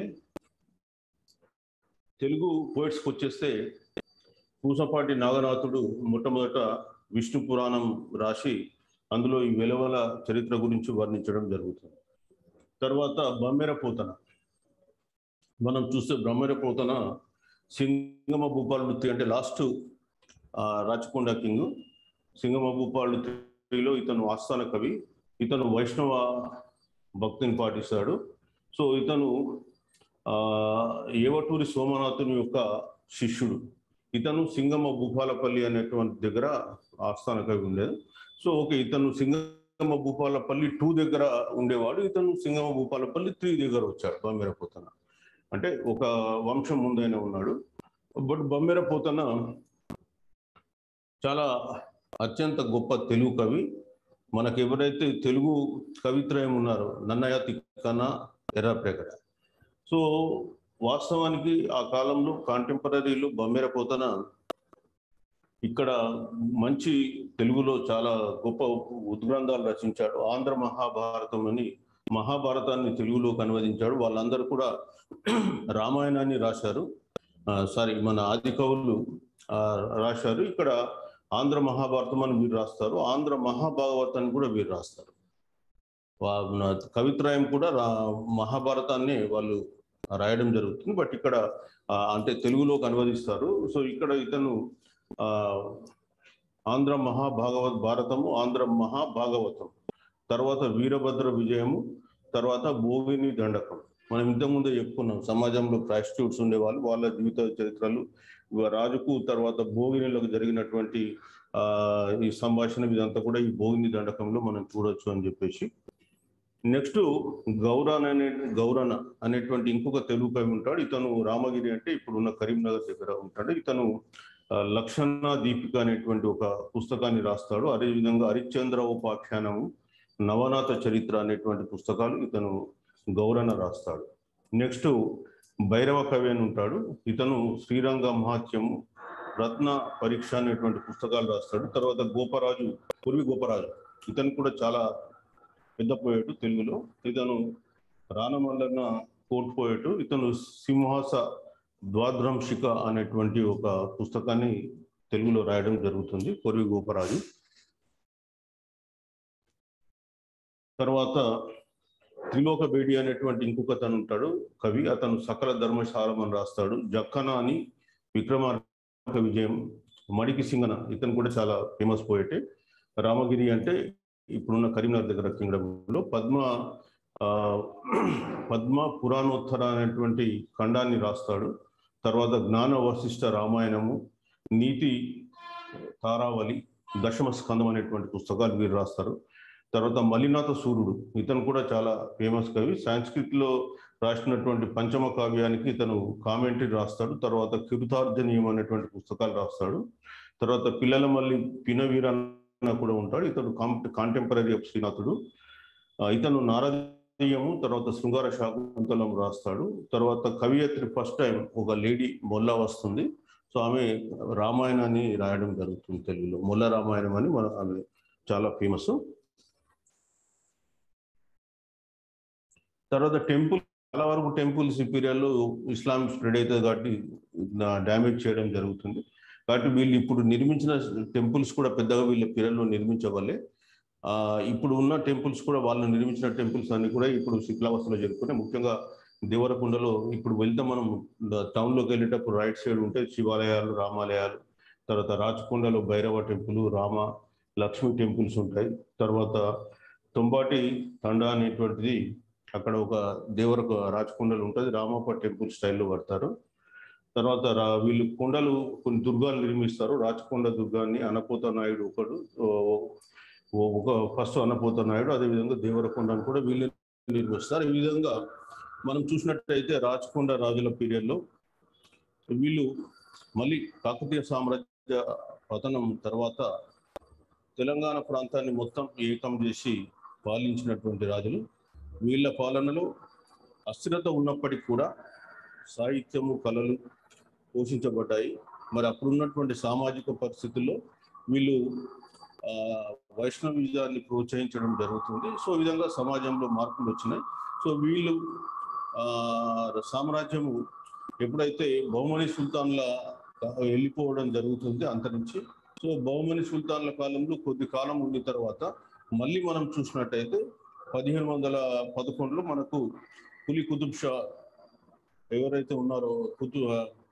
తెలుగు పోయిట్స్కి వచ్చేస్తే పూసపాటి నాగనాథుడు మొట్టమొదట విష్ణు పురాణం రాసి అందులో ఈ వెలవల చరిత్ర గురించి వర్ణించడం జరుగుతుంది. తర్వాత బమ్మెర పోతన మనం చూస్తే, బమ్మెర పోతన సింగమ భూపాలుడు త్రీ అంటే లాస్ట్ రాచకొండ కింగ్. సింగమ భూపాలుడు త్రీలో ఇతను ఆస్థాన కవి. ఇతను వైష్ణవ భక్తిని పాటిస్తాడు. సో ఇతను ఆ ఏవటూరి సోమనాథుని యొక్క శిష్యుడు. ఇతను సింగమ భూపాలపల్లి అనేటువంటి దగ్గర ఆస్థాన కవి ఉండేది. సో ఓకే, ఇతను సింగమ భూపాలపల్లి టూ దగ్గర ఉండేవాడు. ఇతను సింగమ భూపాలపల్లి త్రీ దగ్గర వచ్చాడు. బమ్మెర పోతన అంటే ఒక వంశం ముందైనా ఉన్నాడు. బట్ బమ్మెర పోతన చాలా అత్యంత గొప్ప తెలుగు కవి. మనకు ఎవరైతే తెలుగు కవిత్రయం ఉన్నారో నన్నయ, తిక్కన, ఎర్రాప్రగడ. సో వాస్తవానికి ఆ కాలంలో కాంటెంపరీలు బమ్మెర పోతన ఇక్కడ మంచి తెలుగులో చాలా గొప్ప ఉద్గ్రంథాలు రచించాడు. ఆంధ్ర మహాభారతం అని మహాభారతాన్ని తెలుగులోకి అనువదించాడు. వాళ్ళందరూ కూడా రామాయణాన్ని రాశారు. సారీ మన ఆది కవులు రాశారు. ఇక్కడ ఆంధ్ర మహాభారతం అని వీరు రాస్తారు, ఆంధ్ర మహాభాగవతాన్ని కూడా వీరు రాస్తారు. కవిత్రయం కూడా రా మహాభారతాన్ని వాళ్ళు రాయడం జరుగుతుంది. బట్ ఇక్కడ అంటే తెలుగులోకి అనువదిస్తారు. సో ఇక్కడ ఇతను ఆ ఆంధ్ర మహాభాగవత్ భారతము, ఆంధ్ర మహాభాగవతం, తర్వాత వీరభద్ర విజయము, తర్వాత భోగిని దండకం. మనం ఇంతకుముందే చెప్పుకున్నాం, సమాజంలో ప్రాస్టిట్యూట్స్ ఉండేవాళ్ళు, వాళ్ళ జీవిత చరిత్రలు, రాజుకు తర్వాత భోగినిలకు జరిగినటువంటి ఆ ఈ సంభాషణ ఇదంతా కూడా ఈ భోగిని దండకంలో మనం చూడొచ్చు అని చెప్పేసి. నెక్స్ట్ గౌరన అనే గౌరన అనేటువంటి ఇంకొక తెలుగు కవి ఉంటాడు. ఇతను రామగిరి అంటే ఇప్పుడున్న కరీంనగర్ దగ్గర ఉంటాడు. ఇతను లక్షణ దీపిక అనేటువంటి ఒక పుస్తకాన్ని రాస్తాడు. అదేవిధంగా హరిశ్చంద్ర ఉపాఖ్యానము, నవనాథ చరిత్ర అనేటువంటి పుస్తకాలు ఇతను గౌరన రాస్తాడు. నెక్స్ట్ భైరవ కవి అని ఉంటాడు. ఇతను శ్రీరంగ మహాత్యము, రత్న పరీక్ష అనేటువంటి పుస్తకాలు రాస్తాడు. తర్వాత గోపరాజు, పూర్వి గోపరాజు, ఇతను కూడా చాలా పెద్ద పోయేటు తెలుగులో. ఇతను రానమల్లన్న కోర్టు పోయేటు. ఇతను సింహాస ద్వాద్రంశిక అనేటువంటి ఒక పుస్తకాన్ని తెలుగులో రాయడం జరుగుతుంది, పూర్వి గోపరాజు. తర్వాత త్రిలోక బేడి అనేటువంటి ఇంకొక అతను ఉంటాడు కవి. అతను సకల ధర్మశాలం అని రాస్తాడు. జక్కన అని విక్రమార్క విజయం, మడికి సింగన, ఇతను కూడా చాలా ఫేమస్ పోయేటే. రామగిరి అంటే ఇప్పుడున్న కరీంనగర్ దగ్గర కింగ్డమ్లో పద్మ ఆ పద్మ పురాణోత్తర అనేటువంటి ఖండాన్ని రాస్తాడు. తర్వాత జ్ఞాన వశిష్ట రామాయణము, నీతి తారావళి, దశమ స్కందం అనేటువంటి పుస్తకాలు వీరు రాస్తారు. తర్వాత మలినాథ సూర్యుడు, ఇతను కూడా చాలా ఫేమస్ కవి. సాంస్క్రిట్లో రాసినటువంటి పంచమ కావ్యానికి ఇతను కామెంటరీ రాస్తాడు. తర్వాత కిరుతార్జనీయం అనేటువంటి పుస్తకాలు రాస్తాడు. తర్వాత పిల్లల మల్లి పినవీరన్న కూడా ఉంటాడు. ఇతను కాంటెంపరీ ఆఫ్ శ్రీనాథుడు. ఇతను నారదీయము, తర్వాత శృంగార శాకుంతలం రాస్తాడు. తర్వాత కవియత్రి ఫస్ట్ టైం ఒక లేడీ మొల్ల వస్తుంది. సో ఆమె రామాయణాన్ని రాయడం జరుగుతుంది తెలుగులో, మొల్ల రామాయణం అని మన ఆమె చాలా ఫేమస్. తర్వాత టెంపుల్, చాలా వరకు టెంపుల్స్ ఈ పీరియడ్లో ఇస్లాం స్ప్రెడ్ అవుతుంది కాబట్టి డ్యామేజ్ చేయడం జరుగుతుంది. కాబట్టి వీళ్ళు ఇప్పుడు నిర్మించిన టెంపుల్స్ కూడా పెద్దగా వీళ్ళ పీరియడ్లో నిర్మించవల్లే. ఆ ఇప్పుడు ఉన్న టెంపుల్స్ కూడా, వాళ్ళు నిర్మించిన టెంపుల్స్ అన్ని కూడా ఇప్పుడు శిథిలావస్థలో జరుగుతున్నాయి. ముఖ్యంగా దేవరకొండలో ఇప్పుడు వెళ్తే మనం టౌన్లోకి వెళ్ళేటప్పుడు రైట్ సైడ్ ఉంటే శివాలయాలు, రామాలయాలు. తర్వాత రాచకొండలో భైరవ టెంపుల్, రామ లక్ష్మీ టెంపుల్స్ ఉంటాయి. తర్వాత తొంబాటి తండా అనేటువంటిది అక్కడ ఒక దేవరకు రాచకొండలు ఉంటుంది, రామప్ప టెంపుల్ స్టైల్లో పడతారు. తర్వాత రా వీళ్ళు కొండలు కొన్ని దుర్గాలు నిర్మిస్తారు. రాచకొండ దుర్గాన్ని అన్నపోత నాయుడు ఒకడు, ఒక ఫస్ట్ అన్నపోత నాయుడు, అదేవిధంగా దేవరకొండను కూడా వీళ్ళు నిర్మిస్తారు. ఈ విధంగా మనం చూసినట్టయితే రాచకొండ రాజుల పీరియడ్లో వీళ్ళు మళ్ళీ కాకతీయ సామ్రాజ్య పతనం తర్వాత తెలంగాణ ప్రాంతాన్ని మొత్తం ఏకం చేసి పాలించినటువంటి రాజులు. వీళ్ళ పాలనలో అస్థిరత ఉన్నప్పటికీ కూడా సాహిత్యము, కళలు పోషించబడ్డాయి. మరి అప్పుడున్నటువంటి సామాజిక పరిస్థితుల్లో వీళ్ళు ఆ వైష్ణవిజాన్ని ప్రోత్సహించడం జరుగుతుంది. సో ఈ విధంగా సమాజంలో మార్పులు వచ్చినాయి. సో వీళ్ళు ఆ సామ్రాజ్యము ఎప్పుడైతే బహుమని సుల్తాన్ల వెళ్ళిపోవడం జరుగుతుంది అంతరించి. సో బహుమని సుల్తాన్ల కాలంలో కొద్ది కాలం ఉండిన తర్వాత మళ్ళీ మనం చూసినట్టయితే పదిహేను వందల పదకొండులో మనకు కులీ కుతుబ్ షా ఎవరైతే ఉన్నారో కుతు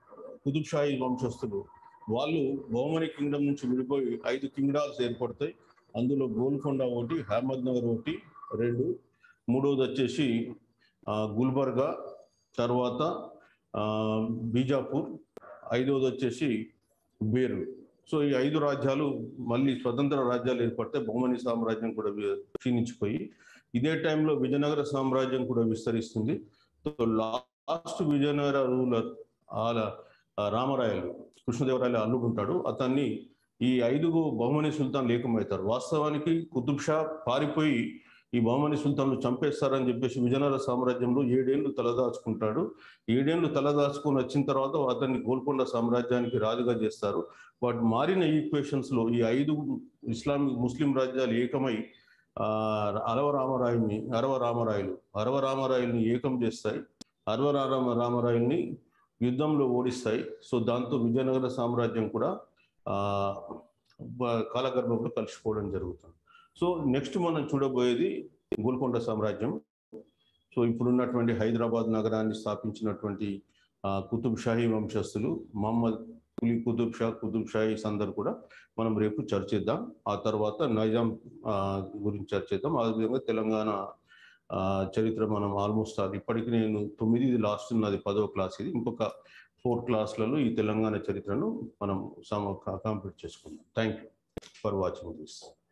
కుతుబ్ షాహీ వంశస్థులు వాళ్ళు బహుమని కింగ్డమ్ నుంచి విడిపోయి ఐదు కింగ్డామ్స్ ఏర్పడతాయి. అందులో గోల్కొండ ఒకటి, అహ్మద్ నగర్ ఒకటి, రెండు. మూడవది వచ్చేసి గుల్బర్గా, తర్వాత బీజాపూర్, ఐదవది వచ్చేసి బేరు. సో ఈ ఐదు రాజ్యాలు మళ్ళీ స్వతంత్ర రాజ్యాలు ఏర్పడితే బహుమని సామ్రాజ్యం కూడా క్షీణించిపోయి ఇదే టైంలో విజయనగర సామ్రాజ్యం కూడా విస్తరిస్తుంది. సో లాస్ట్ విజయనగర రూలర్ ఆల రామరాయలు, కృష్ణదేవరాయలు అల్లుడు ఉంటాడు. అతన్ని ఈ ఐదుగు బహుమని సుల్తాన్లు ఏకమవుతారు. వాస్తవానికి కుతుబ్ షా పారిపోయి ఈ బహుమని సుల్తాన్లు చంపేస్తారని చెప్పేసి విజయనగర సామ్రాజ్యంలో ఏడేళ్లు తలదాచుకుంటాడు. ఏడేళ్లు తలదాచుకుని వచ్చిన తర్వాత అతన్ని గోల్కొండ సామ్రాజ్యానికి రాజుగా చేస్తారు. బట్ మారిన ఈక్వేషన్స్ లో ఈ ఐదు ఇస్లామిక్ ముస్లిం రాజ్యాలు ఏకమై ఆ అరవ రామరాయుని అరవ రామరాయలు అరవ రామరాయల్ని ఏకం చేస్తాయి. అరవ రామ రామరాయల్ని యుద్ధంలో ఓడిస్తాయి. సో దాంతో విజయనగర సామ్రాజ్యం కూడా ఆ కాలగర్భంలో కలిసిపోవడం జరుగుతుంది. సో నెక్స్ట్ మనం చూడబోయేది గోల్కొండ సామ్రాజ్యం. సో ఇప్పుడున్నటువంటి హైదరాబాద్ నగరాన్ని స్థాపించినటువంటి కుతుబ్ షాహీ వంశస్థులు మహమ్మద్ కులీ కుతుబ్ షా, కుతుబ్ షాహీస్ అందరు కూడా మనం రేపు చర్చిద్దాం. ఆ తర్వాత నైజాం గురించి చర్చిద్దాం. ఆ విధంగా తెలంగాణ చరిత్ర మనం ఆల్మోస్ట్ అది ఇప్పటికి నేను తొమ్మిది ఇది లాస్ట్ ఉన్నది పదో క్లాస్. ఇది ఇంకొక ఫోర్ క్లాస్లలో ఈ తెలంగాణ చరిత్రను మనం కంప్లీట్ చేసుకుందాం. Thank you for watching this.